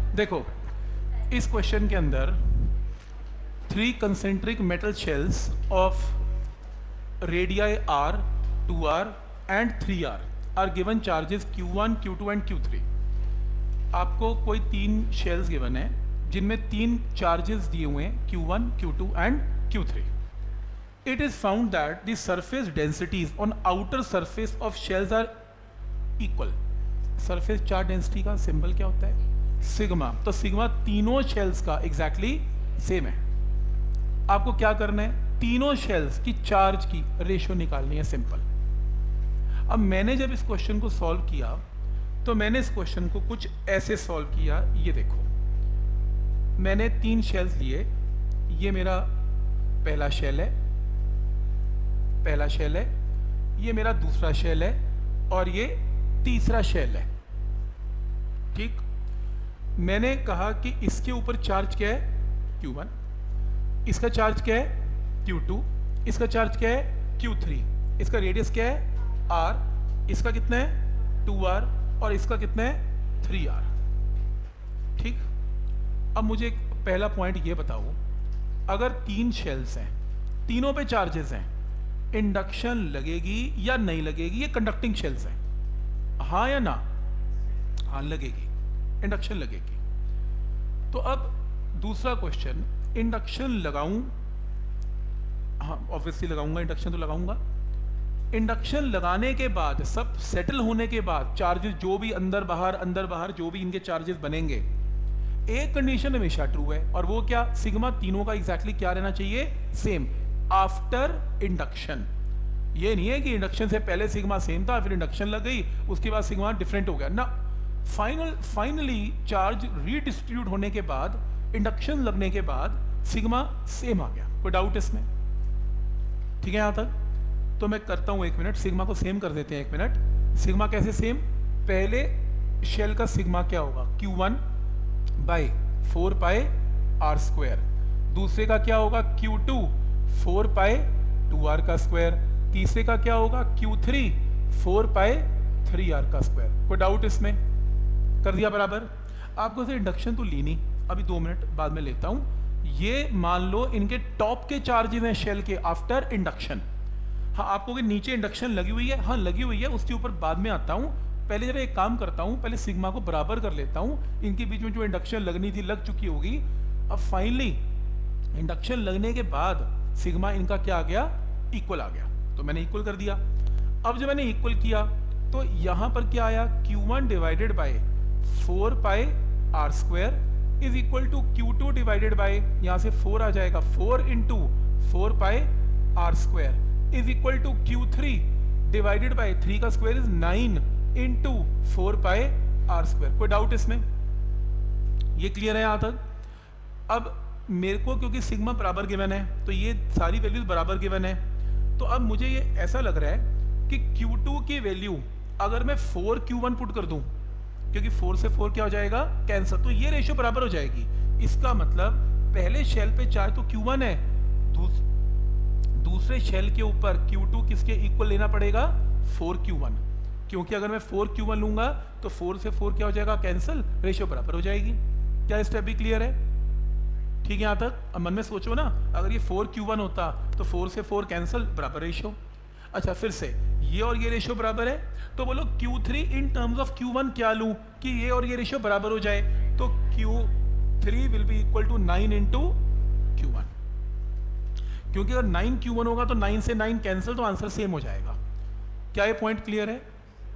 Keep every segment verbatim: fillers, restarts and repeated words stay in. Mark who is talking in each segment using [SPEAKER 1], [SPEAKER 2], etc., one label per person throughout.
[SPEAKER 1] देखो इस क्वेश्चन के अंदर three concentric metal shells of radii R, two R and three R are given charges Q one, Q two and Q three. आपको कोई तीन shells given है जिनमें तीन चार्जेस दिए हुए हैं Q one, Q two and Q three. It is found that the surface densities on outer surface of shells are equal. Surface charge density का सिंबल क्या होता है? सिग्मा। तो सिग्मा तीनों शेल्स का एग्जैक्टली exactly सेम है। आपको क्या करना है? तीनों शेल्स की चार्ज की रेशियो निकालनी है, सिंपल। अब मैंने जब इस क्वेश्चन को सॉल्व किया तो मैंने इस क्वेश्चन को कुछ ऐसे सॉल्व किया। ये देखो, मैंने तीन शेल्स लिए। ये मेरा पहला शेल है, पहला शेल है, ये मेरा दूसरा शेल है और ये तीसरा शेल है। ठीक, मैंने कहा कि इसके ऊपर चार्ज क्या है? Q one. इसका चार्ज क्या है? Q to. इसका चार्ज क्या है? Q three. इसका रेडियस क्या है? आर। इसका कितना है? Two R. और इसका कितना है? Three R. ठीक, अब मुझे एक पहला पॉइंट ये बताओ, अगर तीन शेल्स हैं, तीनों पे चार्जेस हैं, इंडक्शन लगेगी या नहीं लगेगी? ये कंडक्टिंग शेल्स हैं, हाँ या ना? हाँ लगेगी, इंडक्शन लगेगी। तो अब दूसरा क्वेश्चन, इंडक्शन लगाऊं? हाँ ऑब्वियसली लगाऊंगा, इंडक्शन तो लगाऊंगा। इंडक्शन लगाने के बाद, सब सेटल होने के बाद, चार्जेस जो भी अंदर बाहर अंदर बाहर जो भी इनके चार्जेस बनेंगे, एक कंडीशन हमेशा ट्रू है, और वो क्या? सिग्मा तीनों का एग्जैक्टली क्या रहना चाहिए? सेम। आफ्टर इंडक्शन, ये नहीं है कि इंडक्शन से पहले सिग्मा सेम था, फिर इंडक्शन लग गई, उसके बाद सिग्मा डिफरेंट हो गया ना। फाइनल फाइनली चार्ज रीडिस्ट्रीब्यूट होने के बाद, इंडक्शन लगने के बाद सिग्मा सेम आ गया। कोई डाउट इसमें? ठीक है यहां तक? तो मैं करता हूं, एक मिनट, सिग्मा को सेम कर देते हैं। एक मिनट, सिग्मा कैसे सेम? पहले शेल का सिग्मा क्या होगा? Q one by four pi R square. दूसरे का क्या होगा? Q two four pi two R का स्क्वायर। तीसरे का क्या होगा? Q three four pi three R का स्क्वायर। कोई डाउट इसमें? कर दिया बराबर। आपको से इंडक्शन तो ली नहीं, अभी दो मिनट बाद में लेता हूं। ये मान लो इनके टॉप के चार्जेस हैं शेल के आफ्टर इंडक्शन। हाँ आपको कि नीचे इंडक्शन लगी हुई है, हाँ लगी हुई है, उसके ऊपर बाद में आता हूं। पहले जरा एक काम करता हूं, पहले सिग्मा को बराबर कर लेता हूं। इनके बीच में जो इंडक्शन लगनी थी लग चुकी होगी। अब फाइनली इंडक्शन लगने के बाद सिग्मा इनका क्या आ गया? इक्वल आ गया। तो मैंने इक्वल कर दिया। अब जब मैंने इक्वल किया तो यहां पर क्या आया? Q one divided by four pi R square is equal to Q two divided by, यहां से फोर आ जाएगा, four into four pi R square is equal to Q three divided by three का square is nine into four pi R square. कोई doubt इसमें? ये clear है यहां तक? अब मेरे को क्योंकि सिग्मा बराबर गिवन है तो ये सारी वैल्यूज बराबर गिवन है, तो अब मुझे ये ऐसा लग रहा है कि क्यू टू की वैल्यू अगर मैं फोर क्यू वन पुट कर दूं, क्योंकि फोर से फोर क्या हो जाएगा? कैंसर, तो ये रेशियो बराबर हो जाएगी। इसका मतलब पहले शेल पे चार्ज तो क्यू वन है, दूस, दूसरे शेल के ऊपर क्यू टू किसके इक्वल लेना पड़ेगा? फोर क्यू वन, क्योंकि अगर मैं फोर क्यू वन लूंगा तो फोर से फोर क्या हो जाएगा? कैंसिल, रेशियो बराबर हो जाएगी। क्या स्टेप भी क्लियर है? ठीक है यहां तक? अब मन में सोचो ना, अगर ये फोर क्यू वन होता तो फोर से फोर कैंसिल, बराबर रेशियो। अच्छा फिर से ये और ये रेशियो बराबर है, तो बोलो Q three in terms of Q one क्या लूं कि ये और ये रेशियो बराबर हो जाए? तो Q three will be equal to nine into Q one, क्योंकि अगर नाइन क्यू वन होगा तो नाइन से नाइन कैंसिल, तो आंसर सेम हो जाएगा। क्या ये पॉइंट क्लियर है?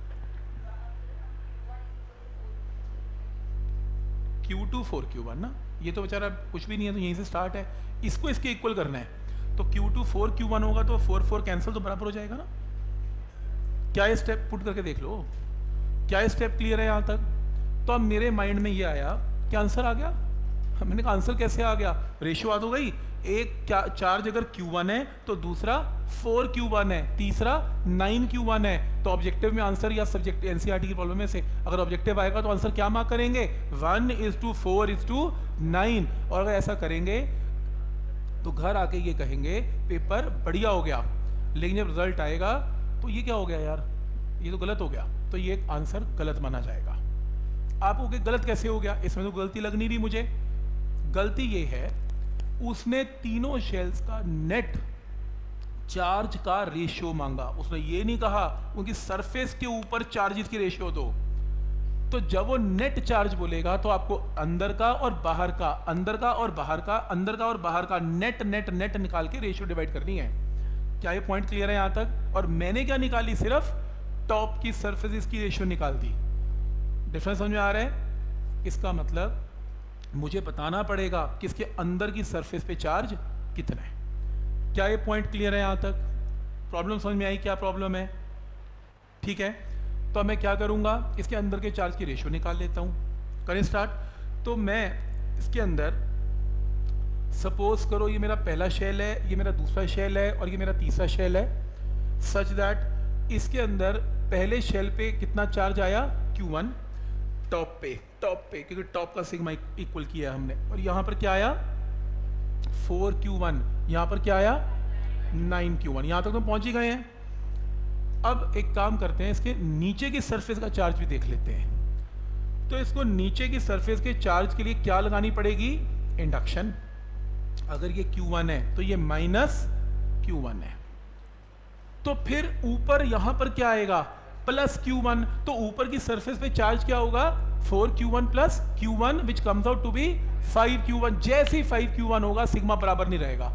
[SPEAKER 1] Q two four Q one ना, ये तो बेचारा कुछ भी नहीं है, तो यहीं से स्टार्ट है। इसको इसके इक्वल करना है, तो Q two four Q one होगा तो फोर फोर कैंसिल, तो बराबर हो जाएगा ना। क्या ये स्टेप पुट करके देख लो, क्या ये स्टेप क्लियर है यहां तक? तो अब मेरे माइंड में ये आया कि आंसर आ गया। मैंने कहा आंसर कैसे आ गया? रेशियो आ तो गई, एक क्या चार्ज अगर क्यू वन है तो दूसरा फोर क्यू वन है, तीसरा नाइन क्यू वन है, तो ऑब्जेक्टिव में आंसर या सब्जेक्ट एनसीईआरटी की प्रॉब्लम में से अगर ऑब्जेक्टिव आएगा तो आंसर क्या मार्क करेंगे? One is to four is to nine. और अगर ऐसा करेंगे तो घर आके ये कहेंगे पेपर बढ़िया हो गया, लेकिन जब रिजल्ट आएगा तो ये क्या हो गया यार, ये तो गलत हो गया, तो ये आंसर गलत माना जाएगा। आप कहोगे गलत कैसे हो गया, इसमें तो गलती लग नहीं रही मुझे। गलती ये है, उसने तीनों शेल्स का नेट चार्ज का रेशियो मांगा, उसने ये नहीं कहा उनकी सरफेस के ऊपर चार्जेस की रेशियो दो। तो जब वो नेट चार्ज बोलेगा तो आपको अंदर का और बाहर का, अंदर का और बाहर का, अंदर का और बाहर का नेट नेट नेट निकाल के रेशियो डिवाइड करनी है। क्या ये पॉइंट क्लियर है यहां तक? और मैंने क्या निकाली, सिर्फ टॉप की सरफेसेस की रेशियो निकाल दी। डिफरेंस समझ में आ रहा है? इसका मतलब मुझे बताना पड़ेगा कि इसके अंदर की सरफेस पे चार्ज कितना है। क्या ये पॉइंट क्लियर है यहां तक? प्रॉब्लम समझ में आई? क्या प्रॉब्लम है? ठीक है, तो मैं क्या करूंगा, इसके अंदर के चार्ज की रेशियो निकाल लेता हूं। करें स्टार्ट। तो मैं इसके अंदर सपोज करो ये मेरा पहला शेल है, ये मेरा दूसरा शेल है और ये मेरा तीसरा शेल है, सच दैट इसके अंदर पहले शेल पे कितना चार्ज आया, क्यू वन टॉप पे, टॉप पे क्योंकि टॉप का सिग्मा इक्वल किया हमने, और यहाँ पर क्या आया फोर क्यू वन, यहाँ पर क्या आया नाइन क्यू वन। यहाँ तक तो पहुँच ही गए हैं। अब एक काम करते हैं, इसके नीचे की सरफेस का चार्ज भी देख लेते हैं। तो इसको नीचे की सरफेस के चार्ज के लिए क्या लगानी पड़ेगी, इंडक्शन। अगर ये क्यू वन है तो ये माइनस क्यू वन है, तो फिर ऊपर यहां पर क्या आएगा, प्लस क्यू वन। तो ऊपर की सरफेस पे चार्ज क्या होगा, four Q one plus Q one which comes out to be five Q one. जैसे ही फाइव क्यू वन होगा सिग्मा बराबर नहीं रहेगा।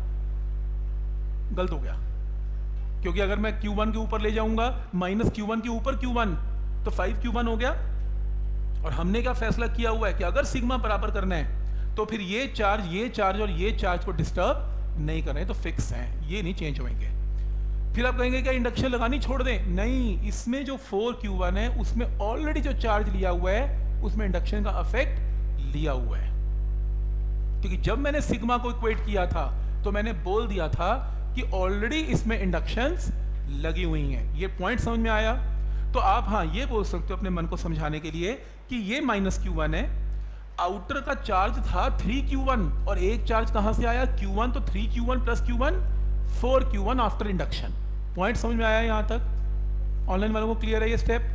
[SPEAKER 1] गलत हो गया, क्योंकि अगर मैं क्यू वन के ऊपर ले जाऊंगा माइनस क्यू वन के ऊपर क्यू वन तो फाइव क्यू वन हो गया। और हमने क्या फैसला किया हुआ है कि अगर सिग्मा बराबर करना है तो फिर ये चार्ज, ये चार्ज और ये चार्ज को डिस्टर्ब नहीं कर रहे हैं, तो फिक्स हैं, ये नहीं चेंज होंगे। फिर आप कहेंगे क्या इंडक्शन लगानी छोड़ दें? नहीं, इसमें जो फोर क्यू वन है उसमें ऑलरेडी जो चार्ज लिया हुआ है उसमें इंडक्शन का इफेक्ट लिया हुआ है। क्योंकि जब मैंने सिग्मा को इक्वेट किया था तो मैंने बोल दिया था कि ऑलरेडी इसमें इंडक्शंस लगी हुई हैं। ये पॉइंट समझ में आया? तो आप हाँ ये बोल सकते हो अपने मन को समझाने के लिए कि ये माइनस क्यू वन है, आउटर का चार्ज था थ्री क्यू वन और एक चार्ज कहां से आया, क्यू वन, तो three Q one plus Q one four Q one after induction. Point समझ में आया यहां तक? ऑनलाइन वालों को क्लियर है ये स्टेप?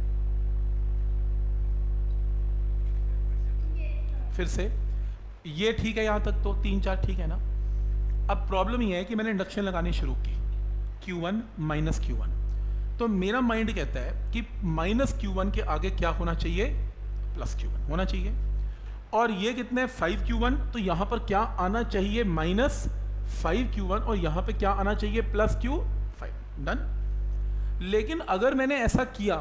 [SPEAKER 1] फिर से ये ठीक है यहां तक, तो तीन चार ठीक है ना। अब प्रॉब्लम ये है कि मैंने इंडक्शन लगानी शुरू की, Q one minus Q one, तो मेरा माइंड कहता है कि माइनस क्यू वन के आगे क्या होना चाहिए, प्लस क्यू वन होना चाहिए। और ये कितने फाइव क्यू वन, तो यहां पर क्या आना चाहिए, माइनस फाइव क्यू वन, और यहां पे क्या आना चाहिए, प्लस क्यू फाइव। डन। लेकिन अगर मैंने ऐसा किया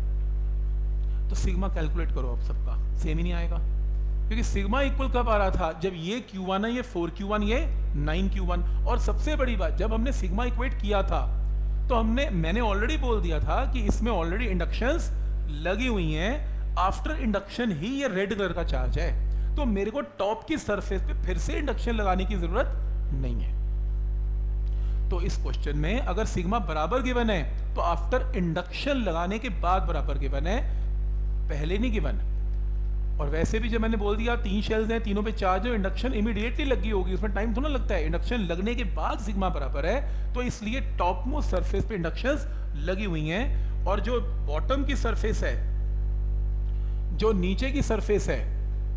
[SPEAKER 1] तो सिग्मा कैलकुलेट करो, अब सबका सेम ही नहीं आएगा, क्योंकि सिग्मा इक्वल कब आ रहा था, जब ये क्यू वन है, ये फोर क्यू वन, ये नाइन क्यू वन। और सबसे बड़ी बात, जब हमने सिग्मा इक्वेट किया था तो हमने मैंने ऑलरेडी बोल दिया था कि इसमें ऑलरेडी इंडक्शंस लगी हुई हैं। आफ्टर इंडक्शन ही ये रेड कलर का चार्ज है, तो मेरे को टॉप की सरफेस पे फिर से इंडक्शन लगाने की जरूरत नहीं है। तो इस क्वेश्चन में अगर सिग्मा बराबर गिवन है तो आफ्टर इंडक्शन लगाने के बाद बराबर गिवन है, पहले नहीं गिवन। और वैसे भी जब मैंने बोल दिया तीन शेल्स हैं, तीनों पे चार्ज है, इंडक्शन इमीडिएटली लगी होगी, उसमें टाइम थोड़ा लगता है। इंडक्शन लगने के बाद सिग्मा बराबर है, तो इसलिए टॉप मोस्ट सरफेस पे इंडक्शंस लगी हुई हैं। और जो बॉटम की सरफेस है, जो नीचे की सरफेस है,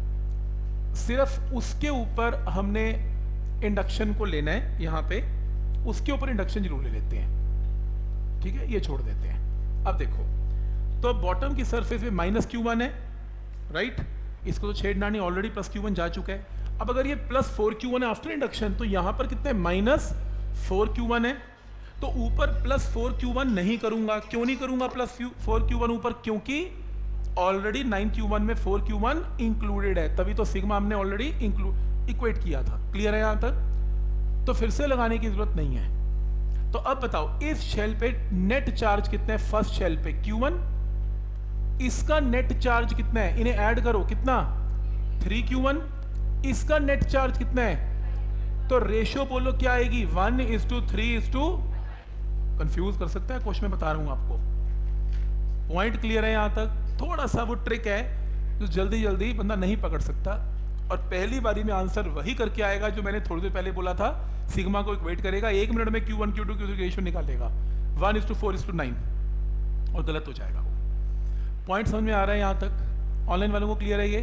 [SPEAKER 1] सिर्फ उसके ऊपर हमने इंडक्शन को लेना है, यहां पे उसके ऊपर इंडक्शन जरूर ले लेते हैं, ठीक है, ये छोड़ देते हैं। अब देखो, तो बॉटम की सरफेस में माइनस क्यू वन है, राइट right? इसको तो छेड़ना नहीं, ऑलरेडी प्लस क्यू वन जा चुका है। अब अगर ये प्लस फोर क्यू वन है आफ्टर इंडक्शन, तो यहां पर कितने, माइनस फोर क्यू वन है। तो ऊपर प्लस फोर क्यू वन नहीं करूंगा। क्यों नहीं करूंगा प्लस फोर क्यू वन ऊपर, क्योंकि ऑलरेडी नाइन क्यू वन में फोर क्यू वन इंक्लूडेड है, तभी तो सिग्मा हमने ऑलरेडी इंक्लूड इक्वेट किया था। क्लियर है यहां तक? तो फिर से लगाने की जरूरत नहीं है। तो अब बताओ, इस शेल पे नेट चार्ज कितने है, फर्स्ट शेल पे क्यू वन, इसका नेट चार्ज कितना है, इन्हें ऐड करो, कितना, थ्री क्यू वन, इसका नेट चार्ज कितना है, तो रेशियो बोलो क्या आएगी, one is to three is to, confuse कर सकता है क्वेश्चन में बता रहा हूं आपको। पॉइंट क्लियर है यहां तक? थोड़ा सा वो ट्रिक है जो जल्दी जल्दी बंदा नहीं पकड़ सकता, और पहली बारी में आंसर वही करके आएगा जो मैंने थोड़ी देर पहले बोला था। सिग्मा को इक्वेट करेगा, एक मिनट में Q one Q two Q three ratio निकालेगा, one is to four is to nine, और गलत हो जाएगा। पॉइंट समझ में आ रहा है यहां तक? ऑनलाइन वालों को क्लियर है ये?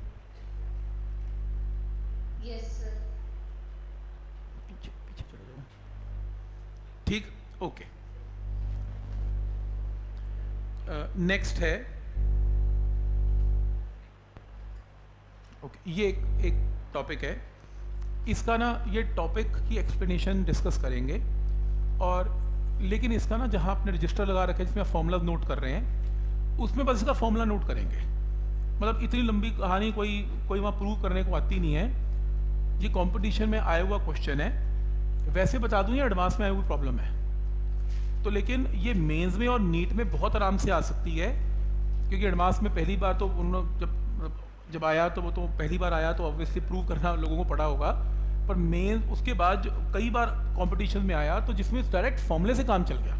[SPEAKER 2] Yes sir.
[SPEAKER 1] पीछे पीछे चले जाओ। ठीक, ओके। नेक्स्ट है, ओके, ये एक एक टॉपिक है, इसका ना ये टॉपिक की एक्सप्लेनेशन डिस्कस करेंगे, और लेकिन इसका ना जहाँ आपने रजिस्टर लगा रखा है जिसमें आप फॉर्मूला नोट कर रहे हैं, उसमें बस इसका फॉर्मूला नोट करेंगे। मतलब इतनी लंबी कहानी कोई कोई वहाँ प्रूव करने को आती नहीं है। ये कंपटीशन में आया हुआ क्वेश्चन है, वैसे बता दूँ ये एडवांस में आई हुई प्रॉब्लम है, तो लेकिन ये मेंस में और नीट में बहुत आराम से आ सकती है, क्योंकि एडवांस में पहली बार तो उन जब जब आया तो वो तो पहली बार आया तो ऑब्वियसली प्रूव करना लोगों को पड़ा होगा, पर मेन उसके बाद कई बार कंपटीशन में आया तो जिसमें डायरेक्ट फॉर्मूले से काम चल गया।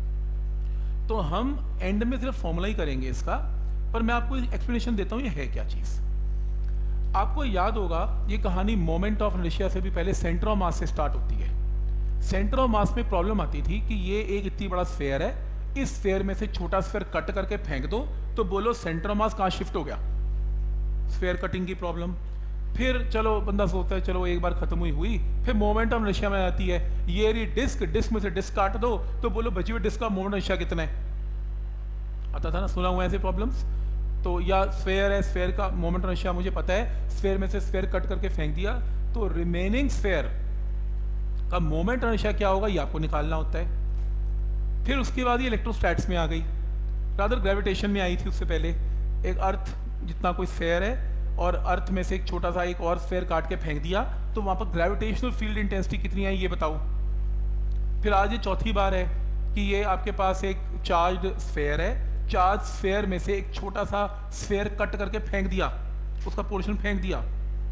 [SPEAKER 1] तो हम एंड में सिर्फ फॉर्मूला ही करेंगे इसका, पर मैं आपको एक्सप्लेनेशन देता हूँ ये है क्या चीज़। आपको याद होगा ये कहानी मोमेंट ऑफ इनर्शिया से भी पहले सेंटर ऑफ मास से स्टार्ट होती है। सेंटर ऑफ मास में प्रॉब्लम आती थी कि ये एक इतनी बड़ा स्फेयर है, इस स्फेयर में से छोटा स्फेयर कट करके फेंक दो तो बोलो सेंटर ऑफ मास कहाँ शिफ्ट हो गया, स्फेयर कटिंग की प्रॉब्लम। फिर चलो बंदा सोचता है चलो एक बार खत्म हुई हुई, फिर मोमेंट ऑफ इनर्शिया में आती है, ये रही डिस्क, डिस्क में से डिस्क काट दो तो बोलो बची हुई डिस्क का मोमेंट इनर्शिया कितना है, आता था ना, सुना हुआ ऐसे प्रॉब्लम्स। तो या स्फेयर है, स्फेयर का मोमेंट इनर्शिया मुझे पता है, स्फेयर में से स्फेयर कट करके फेंक दिया तो रिमेनिंग स्फेयर का मोमेंट इनर्शिया क्या होगा ये आपको निकालना होता है। फिर उसके बाद ये इलेक्ट्रोस्टैट्स में आ गई, रादर ग्रेविटेशन में आई थी उससे पहले। एक अर्थ जितना कोई स्फेयर है और अर्थ में से एक छोटा सा एक और स्फेयर काट के फेंक दिया तो वहाँ पर ग्रेविटेशनल फील्ड इंटेंसिटी कितनी आई ये बताओ। फिर आज ये चौथी बार है कि ये आपके पास एक चार्ज्ड स्फेयर है, चार्ज स्फेयर में से एक छोटा सा स्फेयर कट करके फेंक दिया, उसका पोर्शन फेंक दिया,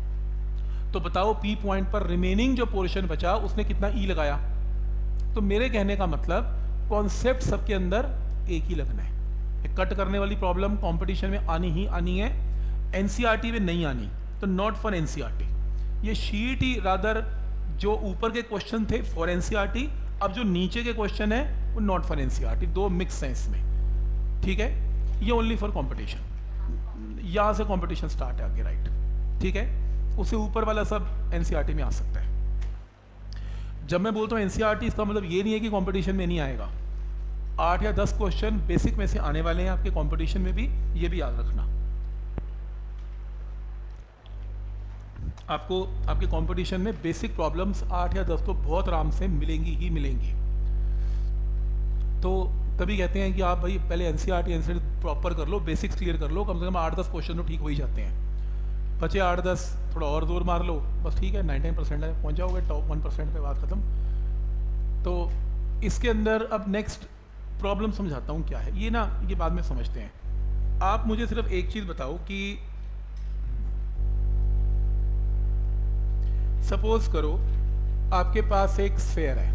[SPEAKER 1] तो बताओ पी पॉइंट पर रिमेनिंग जो पोर्शन बचा उसने कितना ई लगाया। तो मेरे कहने का मतलब कॉन्सेप्ट सबके अंदर एक ही लगना है। कट करने वाली प्रॉब्लम कंपटीशन में आनी ही आनी है, एनसीईआरटी में नहीं आनी, तो नॉट फॉर एनसीईआरटी। ये शीट ही रादर जो ऊपर के क्वेश्चन थे फॉर एनसीईआरटी, अब जो नीचे के क्वेश्चन है वो नॉट फॉर एनसीईआरटी, दो मिक्स हैं इसमें, ठीक है। ये ओनली फॉर कंपटीशन, यहाँ से कंपटीशन स्टार्ट है आगे, राइट, ठीक है। उससे ऊपर वाला सब एनसीईआरटी में आ सकता है। जब मैं बोलता हूँ एनसीईआरटी इसका मतलब ये नहीं है कि कंपटीशन में नहीं आएगा। आठ या दस क्वेश्चन बेसिक में से आने वाले हैं आपके कंपटीशन में भी, ये भी याद रखना। आपको आपके कंपटीशन में बेसिक प्रॉब्लम्स आठ या दस तो बहुत आराम से मिलेंगी ही मिलेंगी। तो तभी कहते हैं कि आप भाई पहले एनसीईआरटी एनसीईआरटी प्रॉपर कर लो, बेसिक्स क्लियर कर लो, कम से कम आठ दस क्वेश्चन तो ठीक हो ही जाते हैं। बचे आठ दस थोड़ा और जोर मार लो, बस ठीक है, नाइन्टी परसेंट है, पहुँच जाओगे टॉप वन परसेंट पे, बात खत्म। तो इसके अंदर अब नेक्स्ट प्रॉब्लम समझाता हूँ क्या है ये ना, ये बाद में समझते हैं। आप मुझे सिर्फ एक चीज़ बताओ कि सपोज करो आपके पास एक स्फेयर है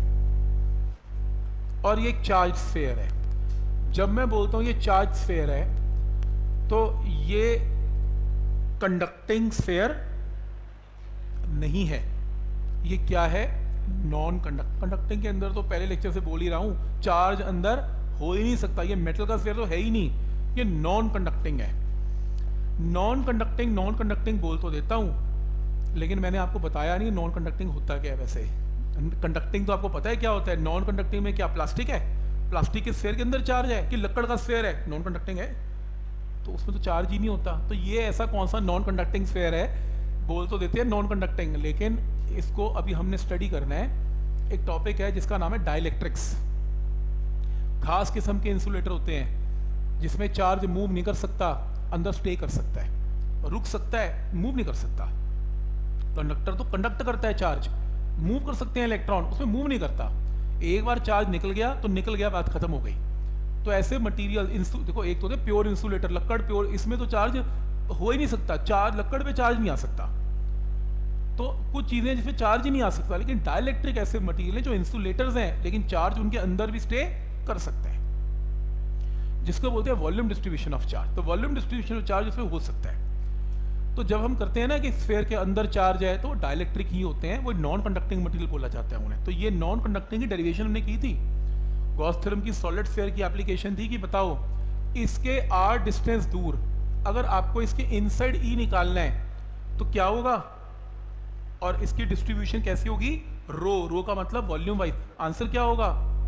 [SPEAKER 1] और ये एक चार्ज स्फेयर है। जब मैं बोलता हूँ ये चार्ज स्फेयर है तो ये कंडक्टिंग स्फेयर नहीं है, ये क्या है, नॉन कंडक्ट। कंडक्टिंग के अंदर तो पहले लेक्चर से बोल ही रहा हूँ, चार्ज अंदर हो ही नहीं सकता, ये मेटल का स्फेयर तो है ही नहीं, ये नॉन कंडक्टिंग है। नॉन कंडक्टिंग नॉन कंडक्टिंग बोल तो देता हूँ, लेकिन मैंने आपको बताया नहीं नॉन कंडक्टिंग होता क्या है। वैसे कंडक्टिंग तो आपको पता है क्या होता है। नॉन कंडक्टिंग में क्या प्लास्टिक है, प्लास्टिक के स्फेयर के अंदर चार्ज है कि लकड़ का स्फेयर है, नॉन कंडक्टिंग है, तो उसमें तो चार्ज ही नहीं होता। तो ये ऐसा कौन सा नॉन कंडक्टिंग स्फेयर है, बोल तो देते हैं नॉन कंडक्टिंग, लेकिन इसको अभी हमने स्टडी करना है। एक टॉपिक है जिसका नाम है डाइलेक्ट्रिक्स। खास किस्म के इंसुलेटर होते हैं जिसमें चार्ज मूव नहीं कर सकता, अंदर स्टे कर सकता है, रुक सकता है, मूव नहीं कर सकता। कंडक्टर तो कंडक्ट करता है, चार्ज मूव कर सकते हैं इलेक्ट्रॉन, उसमें मूव नहीं करता। एक बार चार्ज निकल गया तो निकल गया, बात खत्म हो गई। तो ऐसे मटेरियल देखो, एक तो होते प्योर इंसुलेटर, लकड़ प्योर, इसमें तो चार्ज हो ही नहीं सकता, चार्ज लकड़ पे चार्ज नहीं आ सकता। तो कुछ चीजें जिसमें चार्ज ही नहीं आ सकता, लेकिन डाइलेक्ट्रिक ऐसे मटेरियल हैं जो इंसुलेटर्स हैं लेकिन चार्ज उनके अंदर भी स्टे कर सकते हैं, जिसको बोलते हैं वॉल्यूम डिस्ट्रीब्यूशन ऑफ चार्ज। तो वॉल्यूम डिस्ट्रीब्यूशन ऑफ चार्ज उसमें हो सकता है। तो जब हम करते हैं ना कि स्फेयर के अंदर चार्ज है तो डाइलेक्ट्रिक ही होते हैं, वो नॉन कंडक्टिंग मटेरियल बोला जाता है उन्हें। तो ये नॉन कंडक्टिंग की डेरिवेशन हमने की थी, गॉस थ्योरम की सॉलिड स्फेयर की एप्लीकेशन थी कि बताओ इसके आर डिस्टेंस दूर अगर आपको इसके इनसाइड ई निकालना है तो क्या होगा, और इसकी डिस्ट्रीब्यूशन कैसी होगी, रो, रो का मतलब वॉल्यूम वाइज। आंसर क्या होगा,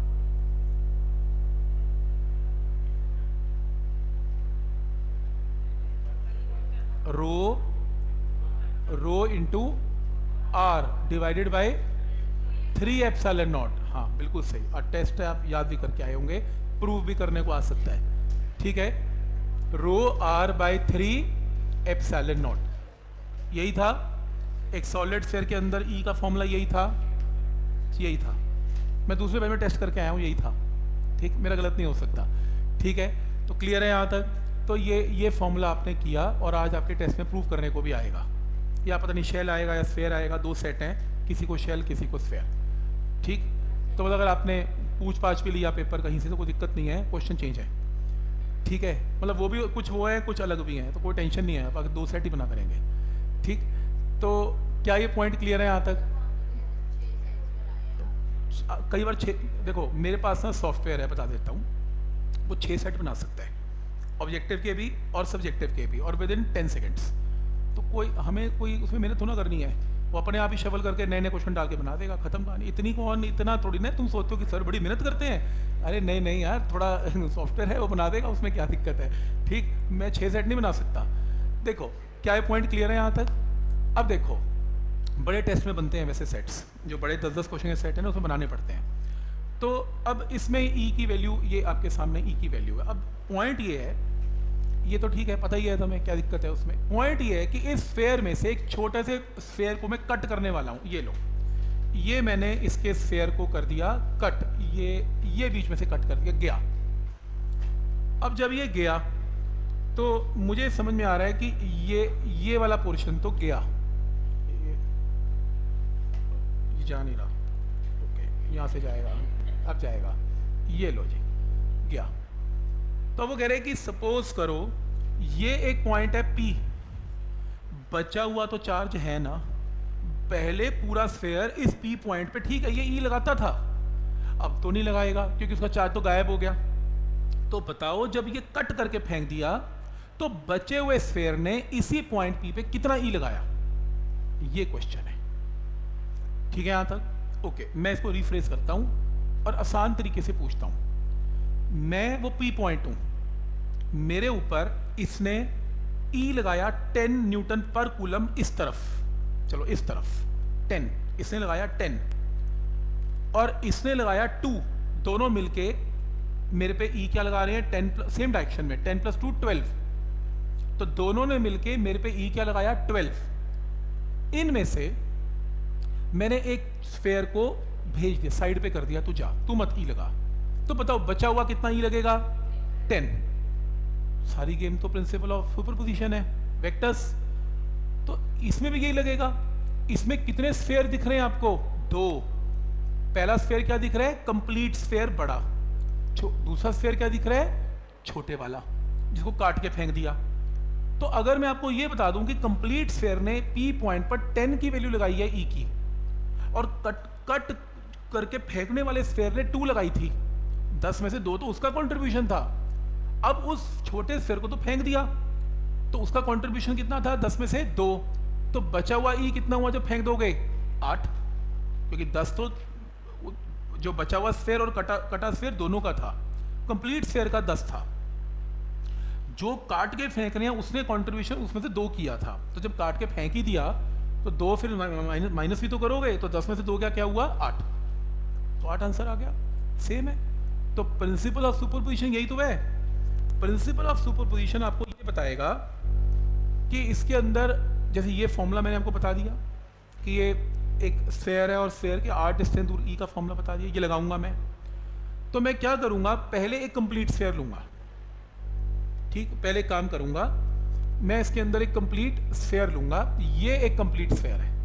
[SPEAKER 1] rho rho into R divided by three epsilon naught. हाँ बिल्कुल सही, और टेस्ट है आप याद भी करके आए होंगे, प्रूव भी करने को आ सकता है। ठीक है, rho R by three epsilon naught, यही था एक सॉलिड स्फीयर के अंदर ई का फॉर्मूला, यही था यही था मैं दूसरे बार में टेस्ट करके आया हूँ, यही था। ठीक, मेरा गलत नहीं हो सकता। ठीक है, तो क्लियर है यहाँ तक। तो ये ये फॉर्मूला आपने किया और आज आपके टेस्ट में प्रूव करने को भी आएगा, या पता नहीं शेल आएगा या स्फीयर आएगा, दो सेट हैं, किसी को शेल किसी को स्फीयर। ठीक, तो मतलब अगर आपने पूछ पाछ भी लिया पेपर कहीं से तो कोई दिक्कत नहीं है, क्वेश्चन चेंज है। ठीक है, मतलब वो भी कुछ वो है कुछ अलग भी हैं, तो कोई टेंशन नहीं है, आप दो सेट ही बना करेंगे। ठीक, तो क्या ये पॉइंट क्लियर है यहाँ तक? कई बार छः, देखो मेरे पास ना सॉफ्टवेयर है, बता देता हूँ, वो छः सेट बना सकता है, ऑब्जेक्टिव के भी और सब्जेक्टिव के भी, और विद इन टेन सेकेंड्स। तो कोई हमें कोई उसमें मेहनत थोड़ा करनी है, वो अपने आप ही शफल करके नए नए क्वेश्चन डाल के बना देगा, खत्म कहानी। इतनी कौन, इतना थोड़ी ना तुम सोचते हो कि सर बड़ी मेहनत करते हैं, अरे नहीं नहीं यार, थोड़ा सॉफ्टवेयर है वो बना देगा, उसमें क्या दिक्कत है। ठीक, मैं छः सेट नहीं बना सकता। देखो क्या ये पॉइंट क्लियर है यहाँ तक? अब देखो बड़े टेस्ट में बनते हैं वैसे सेट्स, जो बड़े दस दस क्वेश्चन के सेट हैं ना उसमें बनाने पड़ते हैं। तो अब इसमें ई की वैल्यू, ये आपके सामने ई की वैल्यू है। अब पॉइंट ये है, ये तो ठीक है पता ही है तुम्हें क्या दिक्कत है उसमें। पॉइंट ये है कि इस स्फीयर में से एक छोटे से स्फीयर को मैं कट करने वाला हूँ। ये लो, ये मैंने इसके स्फीयर को कर दिया कट, ये ये बीच में से कट कर दिया, गया। अब जब ये गया तो मुझे समझ में आ रहा है कि ये ये वाला पोर्शन तो गया, ये, ये जा नहीं रहा, ओके यहाँ से जाएगा, अब जाएगा, ये लो जी गया। तो वो कह रहे हैं कि सपोज करो ये एक पॉइंट है P, बचा हुआ तो चार्ज है ना, पहले पूरा स्फीयर इस P पॉइंट पे, ठीक है ये E लगाता था, अब तो नहीं लगाएगा क्योंकि उसका चार्ज तो गायब हो गया। तो बताओ जब ये कट करके फेंक दिया तो बचे हुए स्फीयर ने इसी पॉइंट P पे कितना E लगाया, ये क्वेश्चन है। ठीक है यहां तक? ओके, मैं इसको रिफ्रेश करता हूं और आसान तरीके से पूछता हूं। मैं वो P पॉइंट हूं, मेरे ऊपर इसने E लगाया टेन न्यूटन पर कूलम इस तरफ, चलो इस तरफ टेन, इसने लगाया टेन और इसने लगाया टू, दोनों मिलके मेरे पे E क्या लगा रहे हैं, टेन प्लस, सेम डायरेक्शन में, टेन प्लस टू ट्वेल्व, तो दोनों ने मिलके मेरे पे E क्या लगाया, ट्वेल्व। इनमें से मैंने एक स्फीयर को भेज दिया, साइड पे कर दिया, तू जा, तू मत E लगा। तो बताओ बचा हुआ कितना E लगेगा, टेन। सारी गेम तो प्रिंसिपल ऑफ सुपरपोजिशन है, वेक्टर्स, तो इसमें भी यही लगेगा। इसमें कितने स्फीयर दिख रहे हैं आपको, दो। पहला स्फीयर क्या दिख रहा है, कंप्लीट स्फीयर बड़ा, दूसरा स्फीयर क्या दिख रहा है, छोटे वाला जिसको काट के फेंक दिया। तो अगर मैं आपको ये बता दूं कि कंप्लीट स्फीयर ने P पॉइंट पर टेन की वैल्यू लगाई है E की, और कट कट करके फेंकने वाले स्फीयर ने टू लगाई थी, दस में से दो तो उसका कंट्रीब्यूशन था। अब उस छोटे स्फीयर को तो फेंक दिया, तो उसका कंट्रीब्यूशन कितना था, दस में से दो, तो बचा हुआ E कितना हुआ जब फेंक दोगे, आठ, क्योंकि दस तो जो बचा हुआ स्फीयर और कटा कटा स्फीयर दोनों का था, कंप्लीट स्फीयर का दस था। जो काट के फेंक रहे हैं उसने कंट्रीब्यूशन उसमें से दो किया था, तो जब काट के फेंक ही दिया तो दो फिर माइनस माइनस भी तो करोगे, तो दस में से दो क्या क्या हुआ, आठ, तो आठ आंसर आ गया, सेम है। तो प्रिंसिपल ऑफ सुपरपोजिशन यही तो है। प्रिंसिपल ऑफ सुपरपोजिशन आपको ये बताएगा कि इसके अंदर, जैसे ये फॉर्मूला मैंने आपको बता दिया कि ये एक स्फीयर है और स्फीयर के आर डिस्टेंस दूर E का फॉर्मूला बता दिया, ये लगाऊंगा मैं। तो मैं क्या करूंगा, पहले एक कंप्लीट स्फीयर लूंगा, ठीक, पहले काम करूंगा मैं इसके अंदर एक कंप्लीट स्फीयर लूंगा, ये एक कंप्लीट स्फीयर है,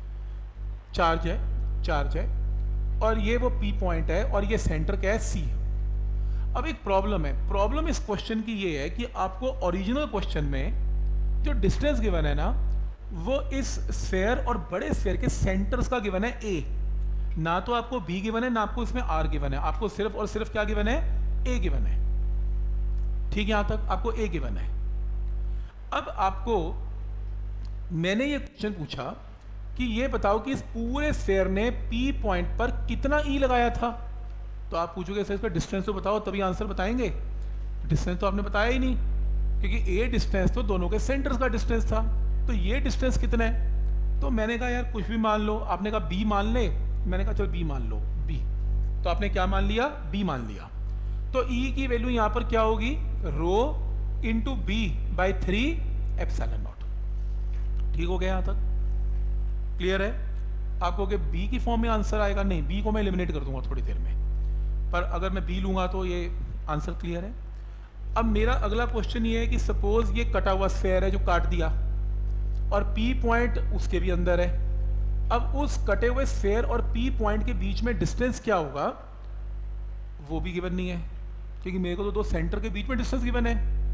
[SPEAKER 1] चार्ज है चार्ज है और ये वो P पॉइंट है और ये सेंटर क्या है, C। अब एक प्रॉब्लम है, प्रॉब्लम इस क्वेश्चन की ये है कि आपको ओरिजिनल क्वेश्चन में जो डिस्टेंस गिवन है ना, वो इस स्फीयर और बड़े स्फीयर के सेंटर्स का गिवन है A, ना तो आपको B गिवन है ना आपको इसमें R गिवन है, आपको सिर्फ और सिर्फ क्या गिवन है, A गिवन है। ठीक है, यहां तक आपको A गिवन है। अब आपको मैंने ये क्वेश्चन पूछा कि ये बताओ कि इस पूरे स्फीयर ने पी पॉइंट पर कितना ई लगाया था, तो आप पूछोगे सर इसका डिस्टेंस तो बताओ, तभी आंसर बताएंगे। डिस्टेंस तो आपने बताया ही नहीं, क्योंकि ए डिस्टेंस तो दोनों के सेंटर्स का डिस्टेंस था, तो ये डिस्टेंस कितना है। तो मैंने कहा यार कुछ भी मान लो, आपने कहा बी मान ले, मैंने कहा चलो बी मान लो, बी, तो आपने क्या मान लिया, बी मान लिया। तो ई की वैल्यू यहां पर क्या होगी, rho into B by three epsilon naught. ठीक हो गया यहां तक, क्लियर है। आपको कि बी की फॉर्म में आंसर आएगा, नहीं, बी को मैं एलिमिनेट कर दूंगा थोड़ी देर में, पर अगर मैं बी लूंगा तो ये आंसर क्लियर है। अब मेरा अगला क्वेश्चन ये है कि सपोज ये कटा हुआ स्फीयर है जो काट दिया, और पी पॉइंट उसके भी अंदर है। अब उस कटे हुए स्फीयर और पी पॉइंट के बीच में डिस्टेंस क्या होगा वो भी गिवन नहीं है, क्योंकि मेरे को तो दो सेंटर के बीच में डिस्टेंस गिवन है।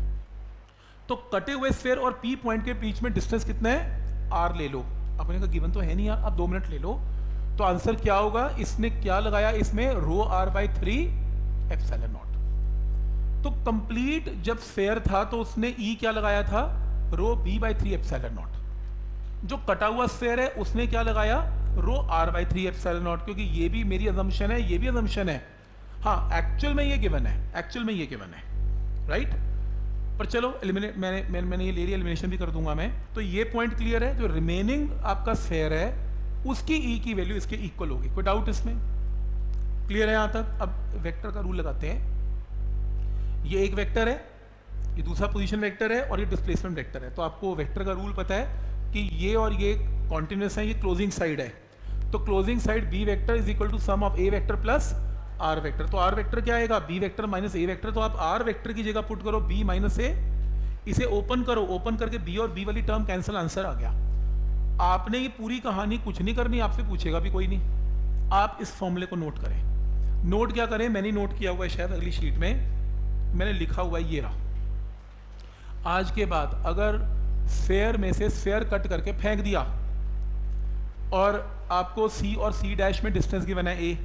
[SPEAKER 1] तो कटे हुए स्फीयर और पी पॉइंट के बीच में डिस्टेंस कितना है, आर ले लो। अपने का गिवन तो है नहीं यार, आप दो मिनट ले लो। तो आंसर क्या होगा, इसने क्या लगाया, इसमें rho R by three epsilon naught. तो कंप्लीट जब स्फीयर था तो उसने ई क्या लगाया था, rho B by three epsilon naught. जो कटा हुआ स्फीयर है उसने क्या लगाया, rho R by three epsilon naught, क्योंकि ये भी मेरी अजम्पशन है, ये भी अजम्पशन है। हाँ, एक्चुअल में ये गिवन है, एक्चुअल में ये गिवन है, राइट। पर चलो एलिमिनेट, मैंने मैंने मैंने ये ले लिया, एलिमिनेशन भी कर दूंगा मैं। तो ये पॉइंट क्लियर है, जो रिमेनिंग आपका स्फीयर है उसकी ई की वैल्यू इसके इक्वल होगी। कोई डाउट इसमें, क्लियर है यहां तक। अब वेक्टर का रूल लगाते हैं। ये एक वेक्टर है, ये दूसरा पोजीशन वेक्टर है, और ये डिस्प्लेसमेंट वेक्टर है। तो आपको वेक्टर का रूल पता है कि ये और ये कॉन्टिन्यूस है, ये क्लोजिंग साइड है। तो closing side B vector is equal to sum of A vector plus R vector. तो आर वेक्टर क्या आएगा, B vector minus A vector. तो आप आर वेक्टर की जगह पुट करो बी माइनस ए, इसे ओपन करो, ओपन करके बी और बी वाली टर्म कैंसिल, आंसर आ गया। आपने ये पूरी कहानी कुछ नहीं करनी, आपसे पूछेगा भी कोई नहीं। आप इस फॉर्मूले को नोट करें। नोट क्या करें, मैंने नोट किया हुआ है शायद अगली शीट में, मैंने लिखा हुआ है ये रहा। आज के बाद अगर स्फीयर में से स्फीयर कट करके फेंक दिया और आपको सी और सी डैश में डिस्टेंस गिवन है ए,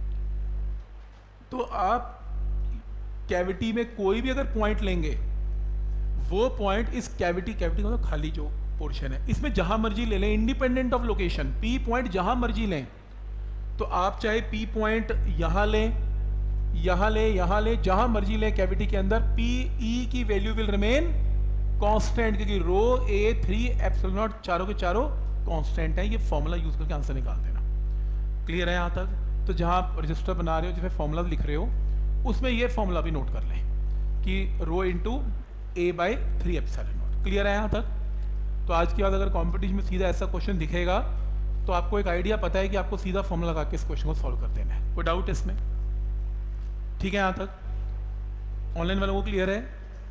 [SPEAKER 1] तो आप कैविटी में कोई भी अगर पॉइंट लेंगे, वो पॉइंट इस कैविटी कैविटी का मतलब खाली जो पोर्शन है, इसमें जहां मर्जी ले लें, independent of location, P point जहां मर्जी लें। तो आप चाहे पी पॉइंट यहां लें, यहां ले, यहां ले, जहां मर्जी लें कैविटी के अंदर, पी ई की वैल्यू विल रिमेन कांस्टेंट, क्योंकि rho A three epsilon naught चारों के चारों कांस्टेंट है। ये फॉर्मूला यूज करके आंसर निकाल देना। क्लियर है यहां तक। तो जहां आप रजिस्टर बना रहे हो, जिसमें फॉर्मूला लिख रहे हो, उसमें ये फॉर्मूला भी नोट कर लें कि rho into A by three epsilon naught. Clear है यहां तक। तो आज के बाद अगर कॉम्पिटिशन में सीधा ऐसा क्वेश्चन दिखेगा तो आपको एक आइडिया पता है कि आपको सीधा फॉर्मूला लगा के इस क्वेश्चन को सॉल्व कर देना है। कोई डाउट इसमें, ठीक है यहां तक। ऑनलाइन वालों को क्लियर है,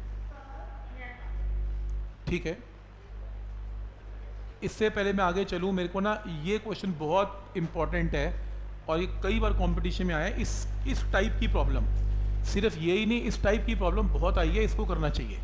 [SPEAKER 1] ठीक है। इससे पहले मैं आगे चलूं, मेरे को ना ये क्वेश्चन बहुत इंपॉर्टेंट है और ये कई बार कंपटीशन में आया है। इस इस टाइप की प्रॉब्लम, सिर्फ ये ही नहीं, इस टाइप की प्रॉब्लम बहुत आई है, इसको करना चाहिए।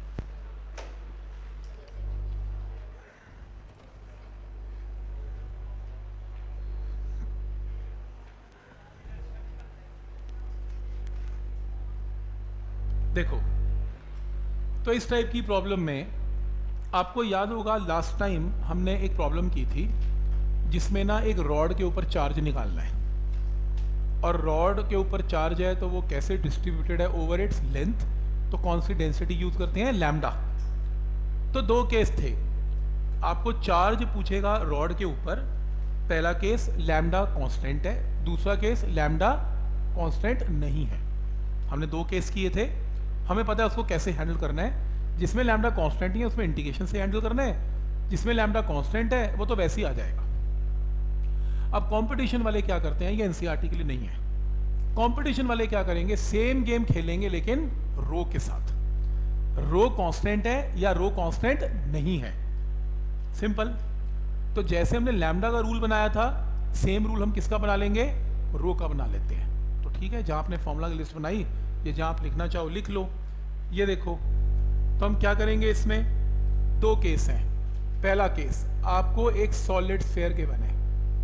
[SPEAKER 1] देखो, तो इस टाइप की प्रॉब्लम में आपको याद होगा लास्ट टाइम हमने एक प्रॉब्लम की थी जिसमें ना एक रॉड के ऊपर चार्ज निकालना है, और रॉड के ऊपर चार्ज है तो वो कैसे डिस्ट्रीब्यूटेड है ओवर इट्स लेंथ, तो कौन सी डेंसिटी यूज करते हैं, लैम्डा। तो दो केस थे, आपको चार्ज पूछेगा रॉड के ऊपर, पहला केस लैम्डा कांस्टेंट है, दूसरा केस लैम्डा कांस्टेंट नहीं है। हमने दो केस किए थे, हमें पता है उसको कैसे हैंडल करना है। जिसमें लैम्डा कांस्टेंट नहीं है उसमें इंटीग्रेशन से हैंडल करना है, जिसमें लैम्डा कांस्टेंट है वो तो वैसे ही आ जाएगा। अब कंपटीशन वाले क्या करते हैं, ये एनसीईआरटी के लिए नहीं है। कंपटीशन वाले क्या करेंगे, सेम गेम खेलेंगे लेकिन रो के साथ। रो कांस्टेंट है या रो कांस्टेंट नहीं है, सिंपल। तो जैसे हमने लैम्डा का रूल बनाया था, सेम रूल हम किसका बना लेंगे, रो का बना लेते हैं। तो ठीक है, जहां आपने फॉर्मूला की लिस्ट बनाई, ये जहां आप लिखना चाहो लिख लो। ये देखो, तो हम क्या करेंगे, इसमें दो केस हैं। पहला केस, आपको एक सॉलिड स्फीयर गिवन है,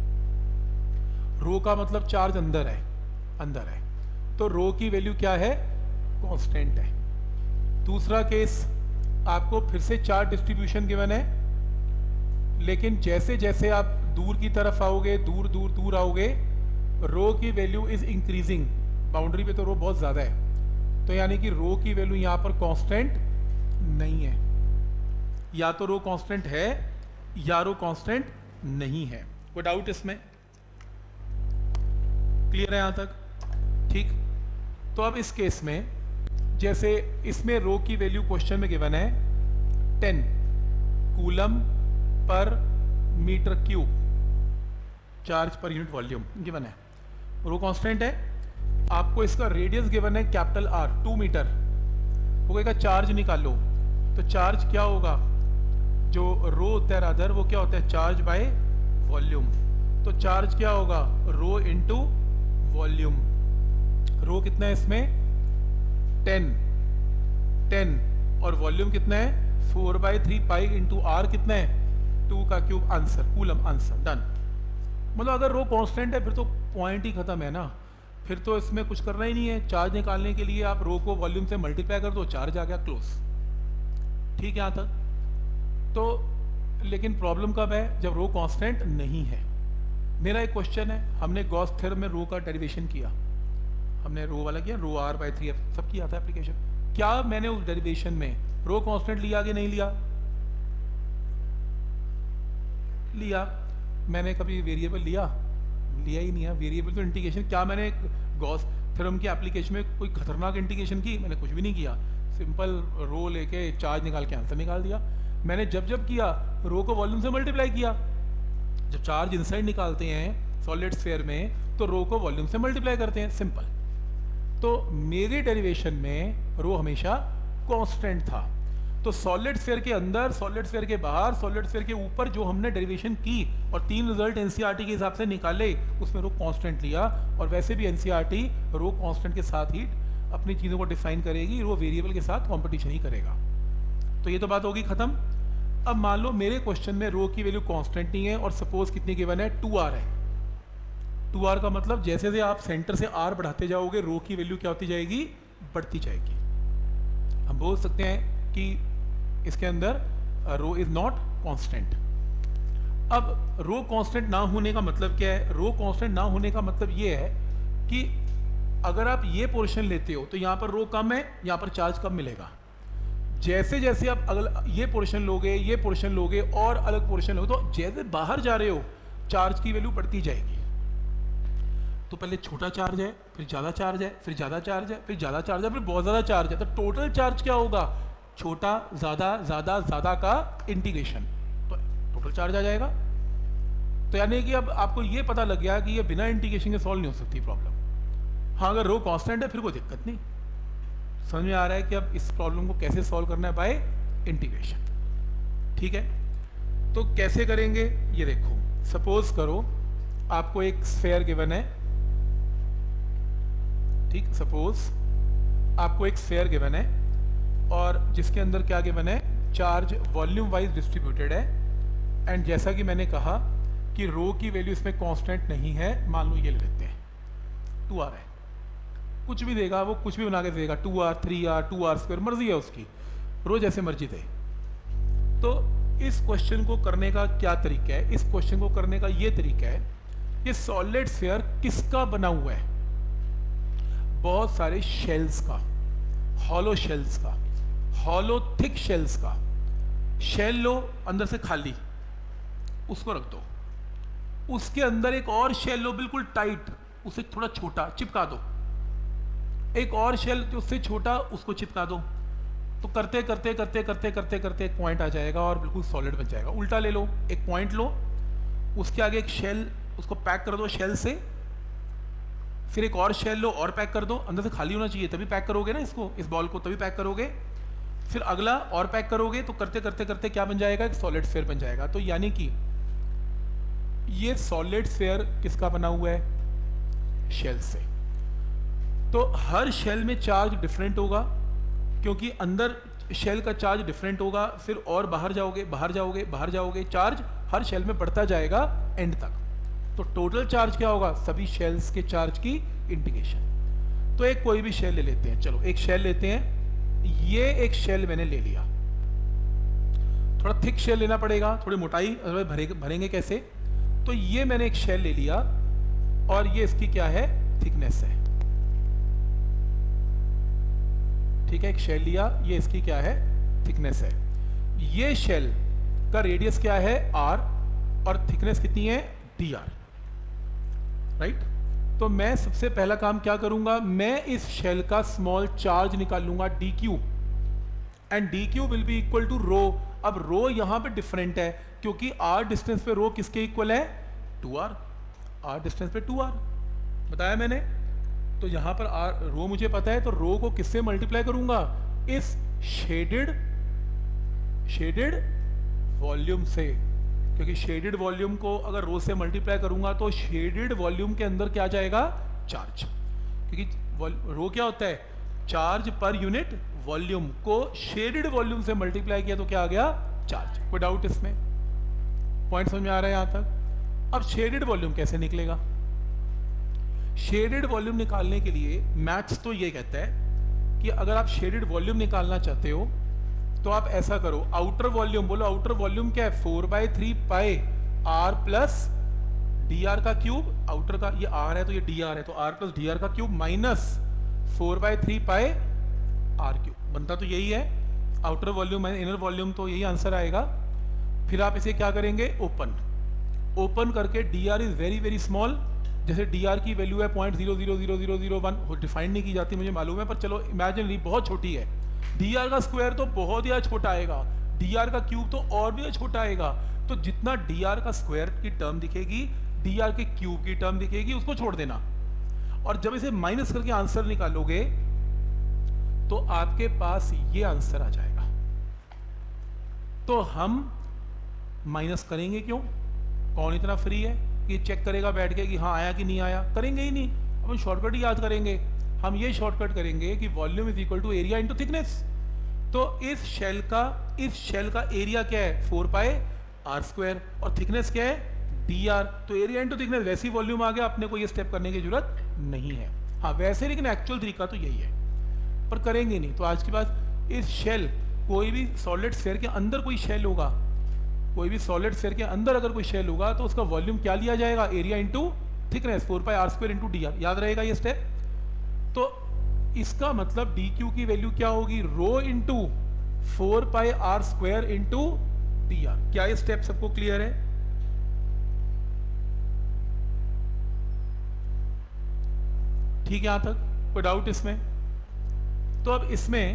[SPEAKER 1] रो का मतलब चार्ज अंदर है, अंदर है, तो रो की वैल्यू क्या है, कांस्टेंट है। दूसरा केस, आपको फिर से चार डिस्ट्रीब्यूशन गिवन है, लेकिन जैसे जैसे आप दूर की तरफ आओगे, दूर दूर दूर आओगे, रो की वैल्यू इज इंक्रीजिंग। बाउंड्री पे तो रो बहुत ज़्यादा है, तो यानी कि रो की वैल्यू यहाँ पर कांस्टेंट नहीं है। या तो रो कांस्टेंट है या रो कांस्टेंट नहीं है। कोई डाउट इसमें? क्लियर है यहाँ तक? ठीक। तो अब इस केस में जैसे इसमें रो की वैल्यू क्वेश्चन में गिवन है ten coulomb per metre cube charge per unit volume given है, रो कांस्टेंट है। आपको इसका रेडियस गिवन है कैपिटल आर, टू मीटर। वो कहेगा चार्ज निकाल लो, तो चार्ज क्या होगा? जो रो होता है रादर वो क्या होता है? Charge by volume. तो चार्ज क्या होगा? रो इंटू वॉल्यूम। रो कितना है इसमें? टेन टेन और वॉल्यूम कितना है? Four by three pi into R कितना है? टू का cube. Answer coulomb, answer done. मतलब अगर रो कांस्टेंट है फिर तो पॉइंट ही खत्म है ना, फिर तो इसमें कुछ करना ही नहीं है। चार्ज निकालने के लिए आप रो को वॉल्यूम से मल्टीप्लाई कर दो, चार्ज आ गया, क्लोज। ठीक है यहाँ तक? तो लेकिन प्रॉब्लम कब है? जब रो कांस्टेंट नहीं है। मेरा एक क्वेश्चन है, हमने गॉस थ्योरम में रो का डेरिवेशन किया, हमने रो वाला किया, रो आर बाई थ्री सब किया था एप्लीकेशन। क्या मैंने उस डेरिवेशन में रो कांस्टेंट लिया कि नहीं लिया? लिया। मैंने कभी वेरिएबल लिया? लिया ही नहीं है। वेरिएबल तो इंटीग्रेशन, क्या मैंने गॉस थ्योरम की एप्लीकेशन में कोई खतरनाक इंटीग्रेशन की? मैंने कुछ भी नहीं किया। सिंपल रो लेके चार्ज निकाल के आंसर निकाल दिया। मैंने जब जब किया रो को वॉल्यूम से मल्टीप्लाई किया। जब चार्ज इनसाइड निकालते हैं सॉलिड स्फीयर में तो रो को वॉल्यूम से मल्टीप्लाई करते हैं, सिंपल। तो मेरे डेरिवेशन में रो हमेशा कांस्टेंट था। तो सॉलिड स्फीयर के अंदर, सॉलिड स्फीयर के बाहर, सॉलिड स्फीयर के ऊपर जो हमने डेरिवेशन की और तीन रिजल्ट एनसीईआरटी के हिसाब से निकाले, उसमें रो कांस्टेंट लिया। और वैसे भी एनसीईआरटी रो कांस्टेंट के साथ ही अपनी चीज़ों को डिफाइन करेगी, रो वेरिएबल के साथ कॉम्पिटिशन ही करेगा। तो ये तो बात होगी खत्म। अब मान लो मेरे क्वेश्चन में रो की वैल्यू कांस्टेंट नहीं है और सपोज कितनी गिवन है? टू आर है। टू आर का मतलब जैसे जैसे आप सेंटर से आर बढ़ाते जाओगे रो की वैल्यू क्या होती जाएगी? बढ़ती जाएगी। हम बोल सकते हैं कि इसके अंदर रो इज नॉट कांस्टेंट। अब रो कांस्टेंट ना होने का मतलब क्या है? रो कांस्टेंट ना होने का मतलब ये है कि अगर आप ये पोर्शन लेते हो तो यहाँ पर रो कम है, यहाँ पर चार्ज कम मिलेगा। जैसे जैसे आप अगला ये पोर्शन लोगे, ये पोर्शन लोगे और अलग पोर्शन लोगे, तो जैसे बाहर जा रहे हो चार्ज की वैल्यू बढ़ती जाएगी। तो पहले छोटा चार्ज है, फिर ज़्यादा चार्ज है, फिर ज़्यादा चार्ज है, फिर ज़्यादा चार्ज है, फिर बहुत ज़्यादा चार्ज है। तो टोटल चार्ज क्या होगा? छोटा ज़्यादा ज़्यादा ज़्यादा का इंटीग्रेशन, तो टोटल चार्ज आ जाएगा। तो यानी कि अब आपको ये पता लग गया कि ये बिना इंटीग्रेशन के सॉल्व नहीं हो सकती प्रॉब्लम। हाँ, अगर रो कांस्टेंट है फिर कोई दिक्कत नहीं। समझ में आ रहा है कि अब इस प्रॉब्लम को कैसे सॉल्व करना है? By integration. ठीक है, तो कैसे करेंगे ये देखो। सपोज करो आपको एक स्फीयर गिवन है, ठीक, सपोज आपको एक स्फीयर गिवन है और जिसके अंदर क्या गिवन है? चार्ज वॉल्यूम वाइज डिस्ट्रीब्यूटेड है। एंड जैसा कि मैंने कहा कि रो की वैल्यू इसमें कांस्टेंट नहीं है। मान लो ये ले लेते हैं, टू आर है, कुछ भी देगा वो, कुछ भी बना के देगा, two R, three R, two R square, मर्जी है उसकी, रो जैसे मर्जी दे। तो इस क्वेश्चन को करने का क्या तरीका है? इस क्वेश्चन को करने का ये तरीका है, ये सॉलिड स्फीयर किसका बना हुआ है? बहुत सारे शेल्स का, हॉलो शेल्स का, हॉलो थिक शेल्स का। शेल लो अंदर से खाली, उसको रख दो, उसके अंदर एक और शेल लो बिल्कुल टाइट, उसे थोड़ा छोटा चिपका दो, एक और शेल उससे छोटा उसको चिपका दो। तो करते करते करते करते करते करते एक पॉइंट आ जाएगा और बिल्कुल सॉलिड बन जाएगा। उल्टा ले लो, एक पॉइंट लो, उसके आगे एक शेल, उसको पैक कर दो शेल से, फिर एक और शेल लो और पैक कर दो, अंदर से खाली होना चाहिए तभी पैक करोगे ना इसको, इस बॉल को तभी पैक करोगे। फिर अगला और पैक करोगे, तो करते करते करते क्या बन जाएगा? एक सॉलिड स्फीयर बन जाएगा। तो यानी कि ये सॉलिड स्फीयर किसका बना हुआ है? शेल से। तो हर शेल में चार्ज डिफरेंट होगा, क्योंकि अंदर शेल का चार्ज डिफरेंट होगा, फिर और बाहर जाओगे बाहर जाओगे बाहर जाओगे, चार्ज हर शेल में बढ़ता जाएगा एंड तक। तो टोटल चार्ज क्या होगा? सभी शेल्स के चार्ज की इंटीग्रेशन। तो एक कोई भी शेल ले लेते हैं, चलो एक शेल लेते हैं, ये एक शेल मैंने ले लिया, थोड़ा थिक शेल लेना पड़ेगा, थोड़ी मोटाई भरे भरेंगे कैसे। तो ये मैंने एक शेल ले लिया और ये इसकी क्या है, थिकनेस है। ठीक है, एक शेल लिया, ये इसकी क्या है, थिकनेस है। ये शेल का रेडियस क्या है, आर, और थिकनेस कितनी है, डी आर, राइट। तो मैं सबसे पहला काम क्या करूंगा, मैं इस शेल का स्मॉल चार्ज निकाल लूंगा D Q, and D Q will be equal to rho. अब रो यहां पे डिफरेंट है क्योंकि आर डिस्टेंस पे रो किसके इक्वल है, टू आर। आर डिस्टेंस पे टू आर बताया मैंने। तो यहां पर आर रो मुझे पता है, तो रो को किससे मल्टीप्लाई करूंगा, इस शेडेड शेडेड वॉल्यूम से, क्योंकि शेडेड वॉल्यूम को अगर रो से मल्टीप्लाई करूंगा तो शेडेड वॉल्यूम के अंदर क्या जाएगा, चार्ज। क्योंकि रो क्या होता है, चार्ज पर यूनिट वॉल्यूम, को शेडेड वॉल्यूम से मल्टीप्लाई किया तो क्या आ गया, चार्ज। कोई डाउट इसमें, पॉइंट समझ में आ रहा है यहां तक। अब शेडेड वॉल्यूम कैसे निकलेगा, शेडेड वॉल्यूम निकालने के लिए मैथ्स तो ये कहता है कि अगर आप शेडेड वॉल्यूम निकालना चाहते हो तो आप ऐसा करो, आउटर वॉल्यूम, बोलो आउटर वॉल्यूम क्या है, four by three pi R plus D R का क्यूब, आउटर का ये आर है तो ये डी आर है, तो आर प्लस डी आर का cube minus four by three pi R cube, बनता तो यही है। आउटर वॉल्यूम है, इनर वॉल्यूम, तो यही आंसर आएगा। फिर आप इसे क्या करेंगे, ओपन, ओपन करके D R is very very small, जैसे डी आर की वैल्यू है point zero zero zero zero zero one, define नहीं की जाती मुझे मालूम है, पर चलो इमेजिनली बहुत छोटी है। डी आर का स्क्वायर तो बहुत ही छोटा आएगा, डी आर का क्यूब तो और भी छोटा आएगा। तो जितना डी आर का स्क्वायर की टर्म दिखेगी, डी आर के क्यूब की टर्म दिखेगी, उसको छोड़ देना। और जब इसे माइनस करके आंसर निकालोगे तो आपके पास ये आंसर आ जाएगा। तो हम माइनस करेंगे क्यों, कौन इतना फ्री है कि चेक करेगा बैठ के कि हाँ आया कि नहीं आया, करेंगे ही नहीं। अपन शॉर्टकट ही याद करेंगे, हम ये शॉर्टकट करेंगे कि volume is equal to area into thickness. तो इस शेल का इस शेल का एरिया क्या है, फोर पाई आर स्क्वायर, और थिकनेस क्या है, डी आर। तो एरिया इनटू थिकनेस, वैसी वॉल्यूम आ गया, अपने को ये स्टेप करने की जरूरत नहीं है। हाँ वैसे, लेकिन एक्चुअल तरीका तो यही है, पर करेंगे नहीं। तो आज के बाद इस शेल, कोई भी सॉलिड स्फीयर के अंदर कोई शेल होगा, कोई भी सॉलिड स्फीयर के अंदर अगर कोई शेल होगा तो उसका वॉल्यूम क्या लिया जाएगा, area into thickness, four pi R square into D R. याद रहेगा ये स्टेप। तो इसका मतलब डी क्यू की वैल्यू क्या होगी, rho into four pi R square into D R. क्या ये स्टेप सबको क्लियर है? ठीक है यहां तक, कोई डाउट इसमें? तो अब इसमें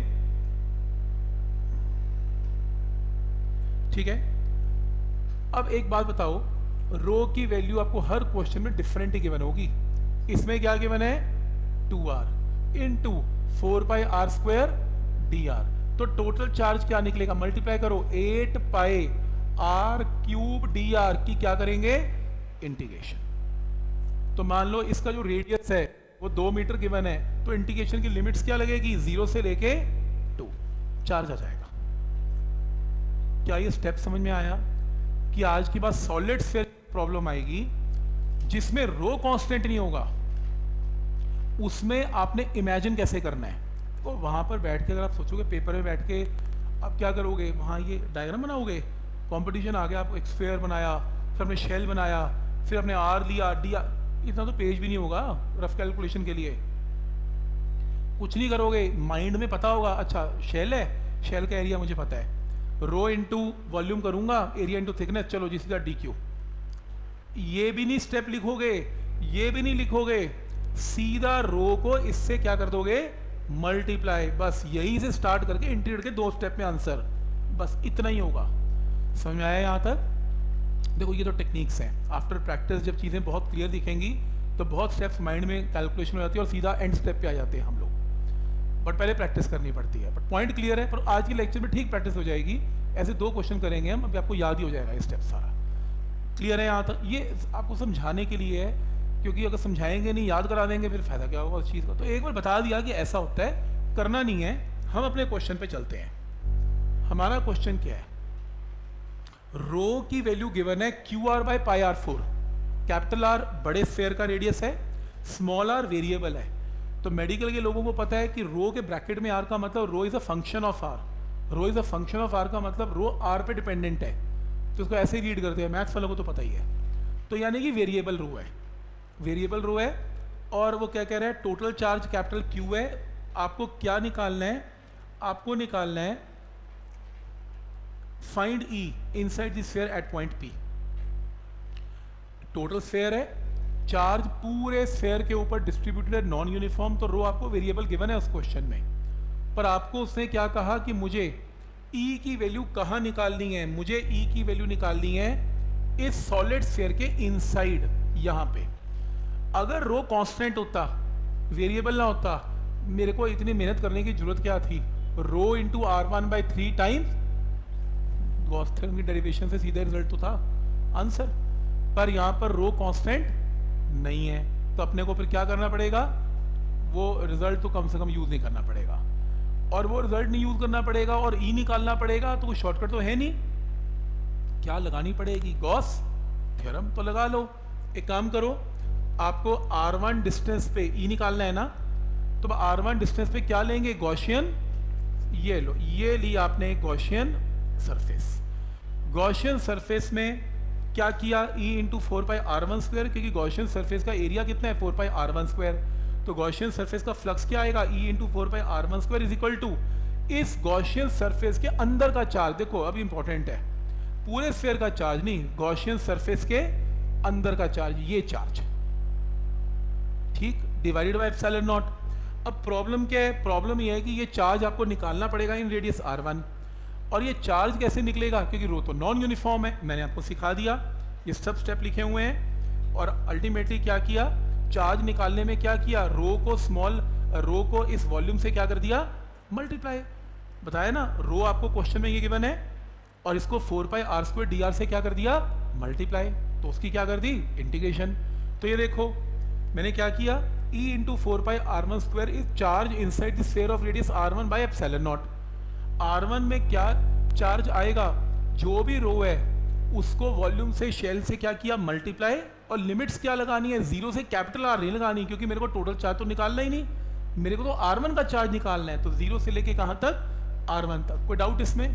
[SPEAKER 1] ठीक है, अब एक बात बताओ, रो की वैल्यू आपको हर क्वेश्चन में डिफरेंट ही गिवन होगी। इसमें क्या गिवन है, two R into four pi R square D R. तो टोटल चार्ज क्या निकलेगा, मल्टीप्लाई करो, eight pi R cube D R की क्या करेंगे, इंटीग्रेशन। तो मान लो इसका जो रेडियस है वो दो मीटर गिवन है, तो इंटीग्रेशन की लिमिट्स क्या लगेगी, जीरो से लेके टू, चार्ज आ जाएगा। क्या ये स्टेप समझ में आया कि आज की बात सॉलिड स्फीयर प्रॉब्लम आएगी जिसमें रो कांस्टेंट नहीं होगा, उसमें आपने इमेजिन कैसे करना है। तो वहां पर बैठ के अगर आप सोचोगे, पेपर में बैठ के आप क्या करोगे, वहां ये डायग्राम बनाओगे, कंपटीशन आ गया, आप एक स्फीयर बनाया, फिर हमने शेल बनाया, फिर हमने आर लिया, डी आर, इतना तो पेज भी नहीं होगा रफ कैलकुलेशन के लिए। कुछ नहीं करोगे, माइंड में पता होगा, अच्छा शेल है, शेल का एरिया मुझे पता है, रो इंटू वॉल्यूम करूंगा, एरिया इंटू थिकनेस, चलो जी सीधा डी क्यू। ये भी नहीं स्टेप लिखोगे, ये भी नहीं लिखोगे, सीधा रो को इससे क्या कर दोगे, मल्टीप्लाई। बस यहीं से स्टार्ट करके इंटीग्रेट के दो स्टेप में आंसर, बस इतना ही होगा। समझ में आया यहां तक? देखो ये तो टेक्निक्स हैं, आफ्टर प्रैक्टिस जब चीजें बहुत क्लियर दिखेंगी तो बहुत स्टेप्स माइंड में कैलकुलेशन हो जाती है और सीधा एंड स्टेप पे आ जाते हैं हम लोग, बट पहले प्रैक्टिस करनी पड़ती है। बट पॉइंट क्लियर है, पर आज के लेक्चर में ठीक प्रैक्टिस हो जाएगी। ऐसे दो क्वेश्चन करेंगे हम, अभी आपको याद ही हो जाएगा ये स्टेप सारा। क्लियर है यहाँ तक? ये आपको समझाने के लिए है, क्योंकि अगर समझाएंगे नहीं, याद करा देंगे, फिर फायदा क्या होगा उस चीज़ का। तो एक बार बता दिया कि ऐसा होता है, करना नहीं है। हम अपने क्वेश्चन पे चलते हैं। हमारा क्वेश्चन क्या है, रो की वैल्यू गिवन है Q R by pi R four. Capital R बड़े स्फीयर का रेडियस है, स्मॉल आर वेरिएबल है। तो मेडिकल के लोगों को पता है कि रो के ब्रैकेट में आर का मतलब rho is a function of R, rho is a function of R का मतलब रो आर पे डिपेंडेंट है, तो उसको ऐसे रीड करते हैं, मैथ्स वालों को तो पता ही है। तो यानी कि वेरिएबल रो है, वेरिएबल रो है। और वो क्या कह रहे हैं, टोटल चार्ज कैपिटल क्यू है। आपको क्या निकालना है, आपको निकालना है find E inside the sphere at point P. Total sphere है, चार्ज पूरे स्फीयर के ऊपर डिस्ट्रीब्यूटेड है, नॉन यूनिफॉर्म, तो रो आपको वेरिएबल गिवन है उस क्वेश्चन में। पर आपको उसने क्या कहा कि मुझे ई की वैल्यू कहाँ निकालनी है, मुझे ई की वैल्यू निकालनी है इस सॉलिड स्फीयर के इनसाइड, यहाँ पे। अगर रो कांस्टेंट होता, वेरिएबल ना होता, मेरे को इतनी मेहनत करने की जरूरत क्या थी, rho into R one by three times Gauss theorem की डेरिवेशन से सीधा रिजल्ट तो था आंसर। पर यहाँ पर रो कांस्टेंट नहीं है, तो अपने को फिर क्या करना पड़ेगा, वो रिजल्ट तो कम से कम यूज नहीं करना पड़ेगा। और वो रिजल्ट नहीं यूज करना पड़ेगा और ई निकालना पड़ेगा, तो कोई शॉर्टकट तो है नहीं, क्या लगानी पड़ेगी, गॉस थ्योरम तो लगा लो। एक काम करो, आपको आर वन डिस्टेंस पे ई निकालना है ना, तो आर वन डिस्टेंस पे क्या लेंगे, गॉसियन, ये लो, ये ली आपने गॉसियन सरफेस। गॉसियन सरफेस में क्या किया, E into four pi R one square, क्योंकि गॉसियन सरफेस का एरिया कितना है, four pi R one square, तो गॉसियन सरफेस का फ्लक्स क्या आएगा, E into four pi R one square is equal to इस गॉसियन सरफेस के अंदर का चार्ज। देखो अभी इंपॉर्टेंट है, पूरे स्फीयर का चार्ज नहीं, गॉसियन सरफेस के अंदर का चार्ज, ये चार्ज, ठीक, डिवाइडेड बाय एप्सिलॉन नॉट। अब प्रॉब्लम क्या है, प्रॉब्लम ये है कि ये चार्ज आपको निकालना पड़ेगा इन रेडियस आर वन, और ये चार्ज कैसे निकलेगा, क्योंकि रो तो नॉन यूनिफॉर्म है, मैंने आपको सिखा दिया, ये सब स्टेप लिखे हुए हैं। और अल्टीमेटली क्या किया, चार्ज निकालने में क्या किया, रो को स्मॉल, रो को इस वॉल्यूम से क्या कर दिया, मल्टीप्लाई, बताया ना, रो आपको क्वेश्चन में ये गिवन है, और इसको four pi R square D R से क्या कर दिया, मल्टीप्लाई, तो उसकी क्या कर दी, इंटीग्रेशन। तो ये देखो मैंने क्या किया, E into four pi R one square is charge inside the sphere of radius R one by epsilon naught. R one में क्या चार्ज आएगा, जो भी रो है उसको वॉल्यूम से, शेल से क्या किया, मल्टीप्लाई, और लिमिट्स क्या लगानी है, जीरो से कैपिटल आर नहीं लगानी, क्योंकि मेरे को टोटल चार्ज तो निकालना ही नहीं, मेरे को तो आर वन का चार्ज निकालना है, तो जीरो से लेके कहाँ तक, आर वन तक। कोई डाउट इसमें?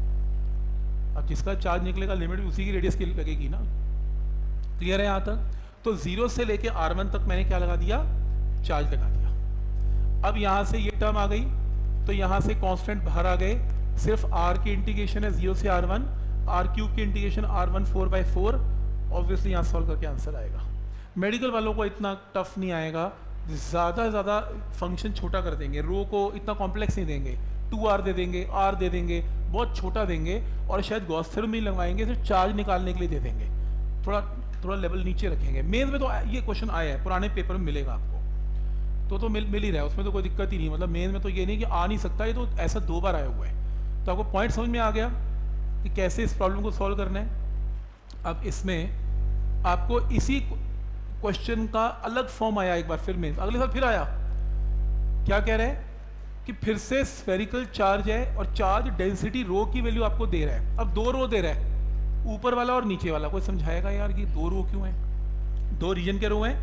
[SPEAKER 1] अब जिसका चार्ज निकलेगा लिमिट भी उसी की रेडियस की लगेगी ना, क्लियर है यहाँ तक? तो जीरो से लेके आर वन तक मैंने क्या लगा दिया, चार्ज लगा दिया। अब यहाँ से ये टर्म आ गई, तो यहाँ से कांस्टेंट बाहर आ गए, सिर्फ आर की इंटीग्रेशन है जीरो से आर वन, आर क्यूब की integration R one four by four, obviously यहाँ सॉल्व करके आंसर आएगा। मेडिकल वालों को इतना टफ नहीं आएगा, ज़्यादा से ज़्यादा फंक्शन छोटा कर देंगे, रो को इतना कॉम्प्लेक्स नहीं देंगे, टू आर दे देंगे, आर दे देंगे, बहुत छोटा देंगे, और शायद गॉस थ्योरम भी लगवाएंगे, सिर्फ चार्ज निकालने के लिए दे देंगे, थोड़ा थोड़ा लेवल नीचे रखेंगे। मेंस में तो ये क्वेश्चन आया है, पुराने पेपर में मिलेगा आपको, तो तो मिल मिल ही रहा है, उसमें तो कोई दिक्कत ही नहीं, मतलब मेंस में तो ये नहीं कि आ नहीं सकता, ये तो ऐसा दो बार आया हुआ है। तो आपको पॉइंट समझ में आ गया कि कैसे इस प्रॉब्लम को सॉल्व करना है। अब इसमें आपको इसी क्वेश्चन का अलग फॉर्म आया एक बार फिर में, अगले साल फिर आया, क्या कह रहे हैं कि फिर से स्फेरिकल चार्ज है और चार्ज डेंसिटी रो की वैल्यू आपको दे रहा है। अब दो रो दे रहा है, ऊपर वाला और नीचे वाला। कोई समझाएगा यार कि दो रो क्यों है, दो रीजन के रो हैं,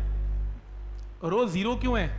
[SPEAKER 1] रो जीरो क्यों है?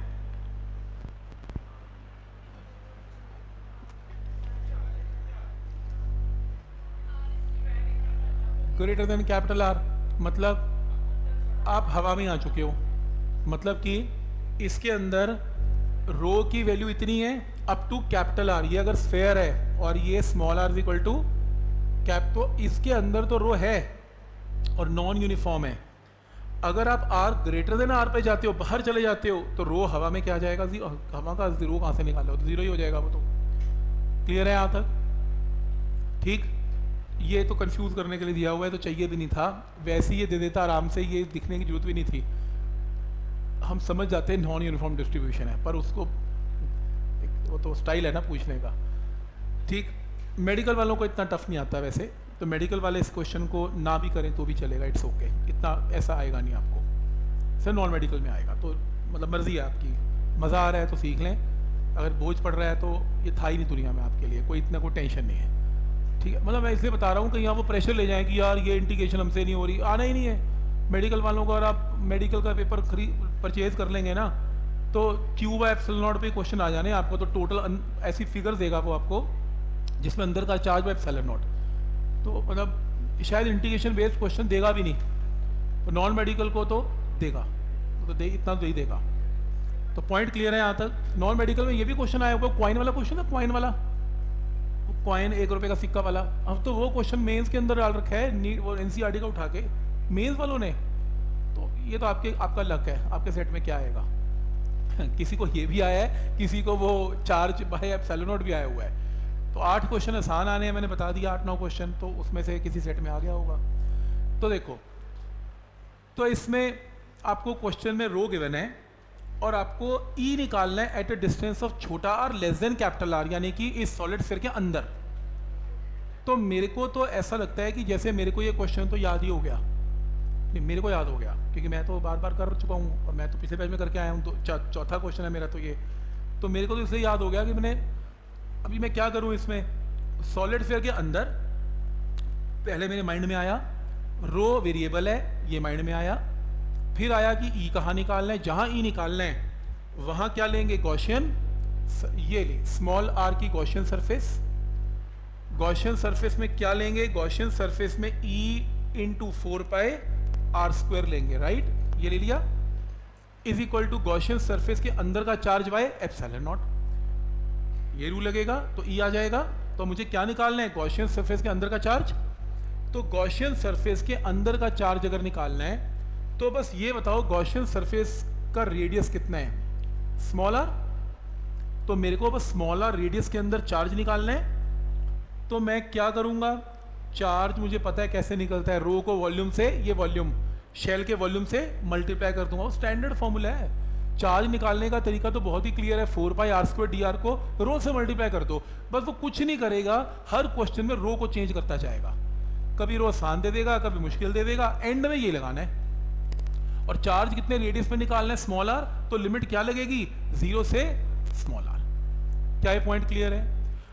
[SPEAKER 1] ग्रेटर देन कैपिटल आर, मतलब आप हवा में आ चुके हो, मतलब कि इसके अंदर रो की वैल्यू इतनी है अप टू कैपिटल आर। ये अगर स्फेयर है और ये small R is equal to cap, तो इसके अंदर तो रो है और नॉन यूनिफॉर्म है। अगर आप आर ग्रेटर देन आर पे जाते हो, बाहर चले जाते हो, तो रो हवा में क्या आ जाएगा, हवा का जीरो कहाँ से निकाला हो, तो जीरो ही हो जाएगा वो तो। क्लियर है यहाँ तक? ठीक, ये तो कंफ्यूज करने के लिए दिया हुआ है, तो चाहिए भी नहीं था, वैसे ही ये दे देता आराम से, ये दिखने की जरूरत भी नहीं थी। हम समझ जाते हैं नॉन यूनिफॉर्म डिस्ट्रीब्यूशन है, पर उसको वो तो स्टाइल है ना पूछने का। ठीक, मेडिकल वालों को इतना टफ नहीं आता वैसे, तो मेडिकल वाले इस क्वेश्चन को ना भी करें तो भी चलेगा, इट्स ओके, इतना ऐसा आएगा नहीं आपको, सर नॉन मेडिकल में आएगा, तो मतलब मर्जी है आपकी, मज़ा आ रहा है तो सीख लें, अगर बोझ पड़ रहा है तो ये था ही नहीं दुनिया में आपके लिए, कोई इतना कोई टेंशन नहीं है। ठीक है, मतलब मैं इसलिए बता रहा हूँ कि यहाँ वो प्रेशर ले जाएं कि यार ये इंटीग्रेशन हमसे नहीं हो रही, आना ही नहीं है मेडिकल वालों को। और आप मेडिकल का पेपर खरीद परचेज कर लेंगे ना, तो क्यू बाय एप्सिलॉन नॉट पे क्वेश्चन आ जाने आपको, तो टोटल ऐसी फिगर देगा वो आपको जिसमें अंदर का चार्ज बाय एप्सिलॉन नॉट। तो मतलब शायद इंटीग्रेशन बेस्ड क्वेश्चन देगा भी नहीं, नॉन मेडिकल को तो देगा, तो दे इतना तो ही देगा। तो पॉइंट क्लियर है यहाँ तक। नॉन मेडिकल में ये भी क्वेश्चन आया हुआ, क्वाइन वाला क्वेश्चन है, क्वाइन वाला क्वाइन एक रुपए का सिक्का वाला। अब तो वो क्वेश्चन मेंस के अंदर डाल रखा है नीट वो एनसीईआरटी का उठा के मेंस वालों ने। तो ये तो आपके आपका लक है, आपके सेट में क्या आएगा। किसी को ये भी आया है, किसी को वो चार्ज बाय एप्सिलॉन नॉट भी आया हुआ है। तो आठ क्वेश्चन आसान आने हैं, मैंने बता दिया आठ नौ क्वेश्चन, तो उसमें से किसी सेट में आ गया होगा। तो देखो, तो इसमें आपको क्वेश्चन में रो गिवन है और आपको ई निकालना है एट अ डिस्टेंस ऑफ छोटा R less than capital R, यानी कि इस सॉलिड स्फीयर के अंदर। तो मेरे को तो ऐसा लगता है कि जैसे मेरे को ये क्वेश्चन तो याद ही हो गया, नहीं मेरे को याद हो गया क्योंकि मैं तो बार बार कर चुका हूँ और मैं तो पिछले पेज में करके आया हूँ। तो चौथा क्वेश्चन है मेरा तो ये, तो मेरे को तो इसलिए याद हो गया कि मैंने अभी मैं क्या करूँ इसमें, सॉलिड स्फीयर के अंदर पहले मेरे माइंड में आया रो वेरिएबल है, ये माइंड में आया। फिर आया कि ई कहाँ निकालना है, जहाँ ई निकालना है वहाँ क्या लेंगे, गॉसियन, ये ले स्मॉल आर की गॉसियन सरफेस। गॉसियन सरफेस में क्या लेंगे, गॉसियन सरफेस में E into four pi R square लेंगे, राइट, ये ले लिया, is equal to Gaussian surface के अंदर का चार्ज बाय एप्सिलॉन नॉट, ये रूल लगेगा तो ई आ जाएगा। तो मुझे क्या निकालना है, गॉसियन सरफेस के अंदर का चार्ज। तो गॉसियन सरफेस के अंदर का चार्ज अगर निकालना है तो बस ये बताओ गॉसियन सरफेस का रेडियस कितना है, स्मॉल आर। तो मेरे को बस स्मॉल आर रेडियस के अंदर चार्ज निकालना है। तो मैं क्या करूंगा, चार्ज मुझे पता है कैसे निकलता है, रो को वॉल्यूम से, ये वॉल्यूम शेल के वॉल्यूम से मल्टीप्लाई कर दूंगा, वो स्टैंडर्ड फॉर्मूला है। चार्ज निकालने का तरीका तो बहुत ही क्लियर है, four pi R square D R को रो से मल्टीप्लाई कर दो, बस वो कुछ नहीं करेगा, हर क्वेश्चन में रो को चेंज करता जाएगा, कभी रो आसान दे देगा, कभी मुश्किल दे देगा, एंड में ये लगाना है। और चार्ज कितने रेडियस में निकालना है, स्मॉल आर, तो लिमिट क्या लगेगी, जीरो से स्मॉल आर। क्या ये पॉइंट क्लियर है।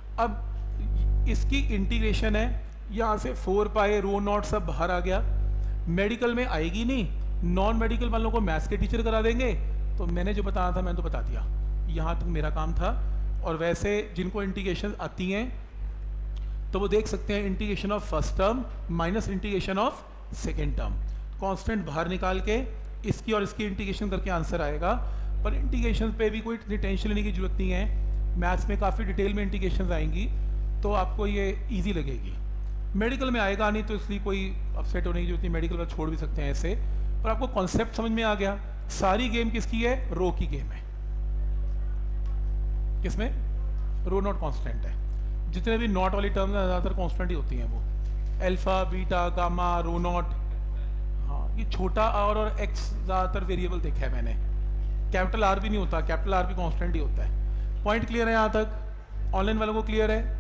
[SPEAKER 1] अब इसकी इंटीग्रेशन है, यहाँ से फोर पाई रो नॉट सब बाहर आ गया, मेडिकल में आएगी नहीं, नॉन मेडिकल वालों को मैथ्स के टीचर करा देंगे। तो मैंने जो बताना था मैंने तो बता दिया, यहाँ तक मेरा काम था। और वैसे जिनको इंटीग्रेशन आती हैं तो वो देख सकते हैं integration of first term minus integration of second term, constant बाहर निकाल के इसकी और इसकी इंटीग्रेशन करके आंसर आएगा। पर इंटीग्रेशन पे भी कोई इतनी टेंशन लेने की जरूरत नहीं है, मैथ्स में काफ़ी डिटेल में इंटीग्रेशन आएंगी तो आपको ये ईजी लगेगी। मेडिकल में आएगा नहीं तो इसलिए कोई अपसेट होने की जरूरत नहीं, मेडिकल पर छोड़ भी सकते हैं ऐसे। पर आपको कॉन्सेप्ट समझ में आ गया, सारी गेम किसकी है, रो की गेम है। किसमें, रो नॉट कांस्टेंट है, जितने भी नॉट वाली टर्म्स ज़्यादातर कांस्टेंट ही होती हैं, वो alpha beta gamma rho naught. हाँ, ये छोटा आर और एक्स ज़्यादातर वेरिएबल देखा है मैंने, कैपिटल आर भी नहीं होता, कैपिटल आर भी कांस्टेंट ही होता है। पॉइंट क्लियर है यहाँ तक, ऑनलाइन वालों को क्लियर है,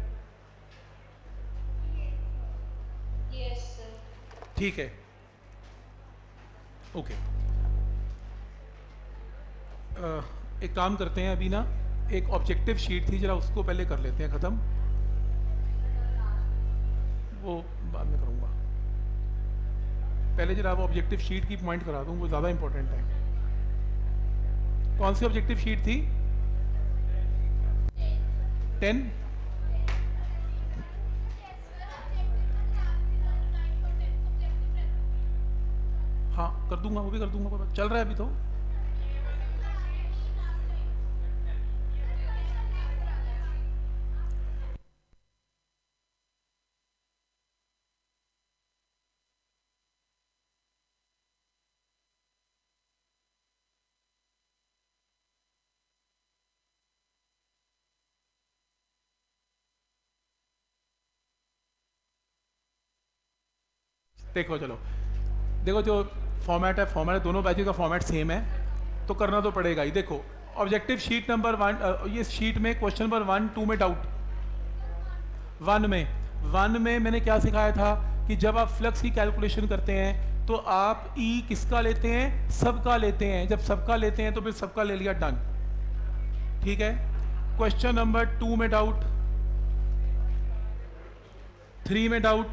[SPEAKER 1] ठीक है, ओके। एक काम करते हैं, अभी ना एक ऑब्जेक्टिव शीट थी, जरा उसको पहले कर लेते हैं ख़त्म, वो बाद में करूँगा। पहले जरा आप ऑब्जेक्टिव शीट की पॉइंट करा दूँ, वो ज़्यादा इंपॉर्टेंट है। कौन सी ऑब्जेक्टिव शीट थी, टेन, हाँ कर दूंगा, वो भी कर दूंगा, चल रहा है अभी तो। देखो चलो, देखो जो फॉर्मेट है, फॉर्मेट है, दोनों बैचेस का फॉर्मेट सेम है तो करना तो पड़ेगा ही। देखो ऑब्जेक्टिव शीट नंबर वन, ये शीट में क्वेश्चन नंबर वन टू में डाउट, वन में वन में मैंने क्या सिखाया था कि जब आप फ्लक्स की कैलकुलेशन करते हैं तो आप ई e किसका लेते हैं, सबका लेते हैं, जब सबका लेते हैं तो फिर सबका ले लिया, डन, ठीक है। क्वेश्चन नंबर टू में डाउट, थ्री में डाउट,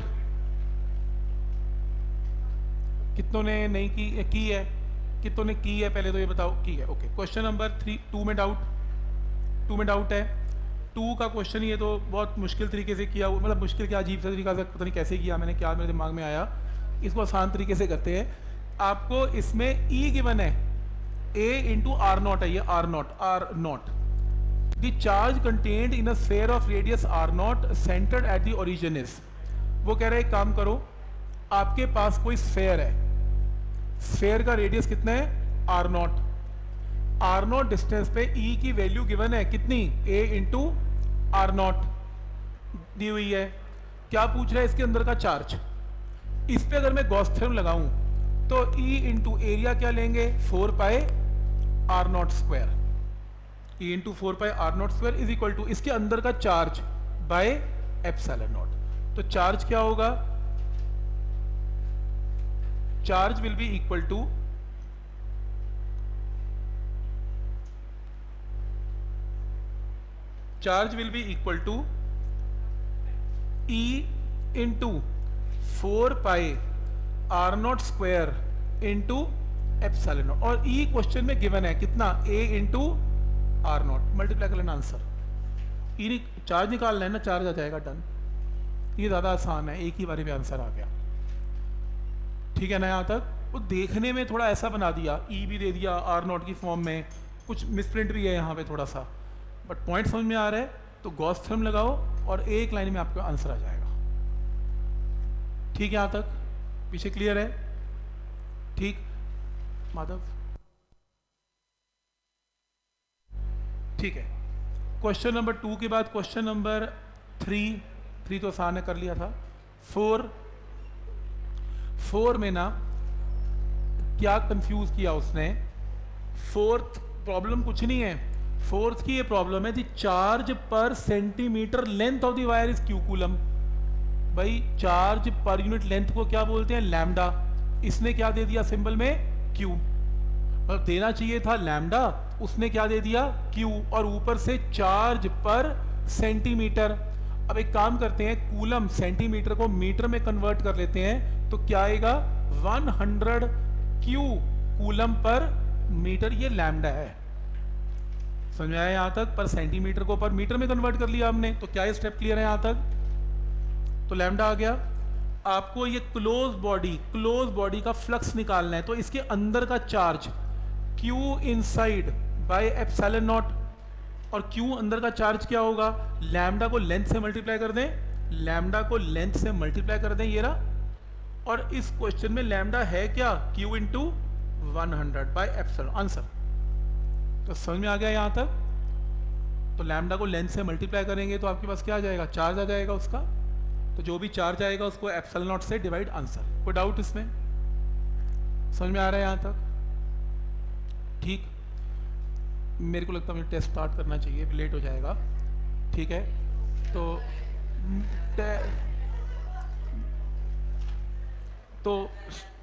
[SPEAKER 1] कितनों ने नहीं की की है, कितनों ने की है, पहले तो ये बताओ की है, okay. Question number three two में डाउट, टू में डाउट है। टू का क्वेश्चन ये तो बहुत मुश्किल तरीके से किया, मतलब मुश्किल क्या अजीब सा तरीका से, पता नहीं कैसे किया मैंने, क्या मेरे दिमाग में आया। इसको आसान तरीके से करते हैं। आपको इसमें ई गिवन है, ए इंटू आर नॉट है, ये R naught R naught the charge contained in a sphere of radius R naught centred at the origin is. वो कह रहे हैं एक काम करो, आपके पास कोई स्फीयर है, स्फीयर का रेडियस कितना है R naught, R naught distance पे ई की वैल्यू गिवन है कितनी, ए इंटू आर नॉट दी हुई है। क्या पूछ रहा है इसके अंदर का चार्ज। इस पे अगर मैं गॉस थ्योरम लगाऊं तो ई इंटू एरिया क्या लेंगे, four pi R naught square, E into four pi R naught square is equal to इसके अंदर का चार्ज बाय एप्सिलॉन नॉट। तो चार्ज क्या होगा, charge will be equal to charge will be equal to E into four pi R naught square into epsilon naught, और E question में given है कितना, A into R naught, multiply कर लेना answer. ई charge निकालना है ना, चार्ज आ जाएगा, डन। ये ज्यादा आसान है, एक ही बारी में आंसर आ गया, ठीक है ना। यहां तक वो देखने में थोड़ा ऐसा बना दिया, ई भी दे दिया आर नॉट की फॉर्म में, कुछ मिसप्रिंट भी है यहाँ पे थोड़ा सा, बट पॉइंट समझ में आ रहा है। तो गॉस थ्योरम लगाओ और एक लाइन में आपका आंसर आ जाएगा, ठीक है। यहां तक पीछे क्लियर है, ठीक माधव, ठीक है। क्वेश्चन नंबर टू के बाद क्वेश्चन नंबर थ्री, थ्री तो आसान है, कर लिया था। फोर, फोर में ना क्या कंफ्यूज किया उसने, फोर्थ प्रॉब्लम कुछ नहीं है, फोर्थ की ये प्रॉब्लम है, the charge per centimetre length of the wire is Q coulomb. भाई चार्ज पर यूनिट लेंथ को क्या बोलते हैं, लैम्डा। इसने क्या दे दिया सिंबल में, क्यू, मतलब देना चाहिए था लैम्डा, उसने क्या दे दिया, क्यू, और ऊपर से चार्ज पर सेंटीमीटर। अब एक काम करते हैं, कूलम सेंटीमीटर को मीटर में कन्वर्ट कर लेते हैं, तो क्या आएगा, hundred Q coulomb per metre, ये लैम्डा है। समझ में आया यहां तक, पर सेंटीमीटर को पर मीटर में कन्वर्ट कर लिया हमने, तो क्या ये स्टेप क्लियर है यहां तक, तो लैम्डा आ गया। आपको ये क्लोज बॉडी, क्लोज बॉडी का फ्लक्स निकालना है, तो इसके अंदर का charge Q inside by epsilon naught, और Q अंदर का चार्ज क्या होगा, लैम्डा को लेंथ से मल्टीप्लाई कर दें, लैम्डा को लेंथ से मल्टीप्लाई कर दें, ये रहा। और इस क्वेश्चन में लैम्डा है क्या, Q into one hundred by epsilon, answer. तो समझ में आ गया यहां तक। तो लैम्डा को लेंथ से मल्टीप्लाई करेंगे तो आपके पास क्या आ जाएगा, चार्ज आ जाएगा उसका, तो जो भी चार्ज आएगा उसको एप्सिलॉन नॉट से डिवाइड, आंसर। कोई डाउट इसमें, समझ में आ रहा है यहां तक, ठीक। मेरे को लगता है मुझे टेस्ट स्टार्ट करना चाहिए, लेट हो जाएगा, ठीक है। तो तो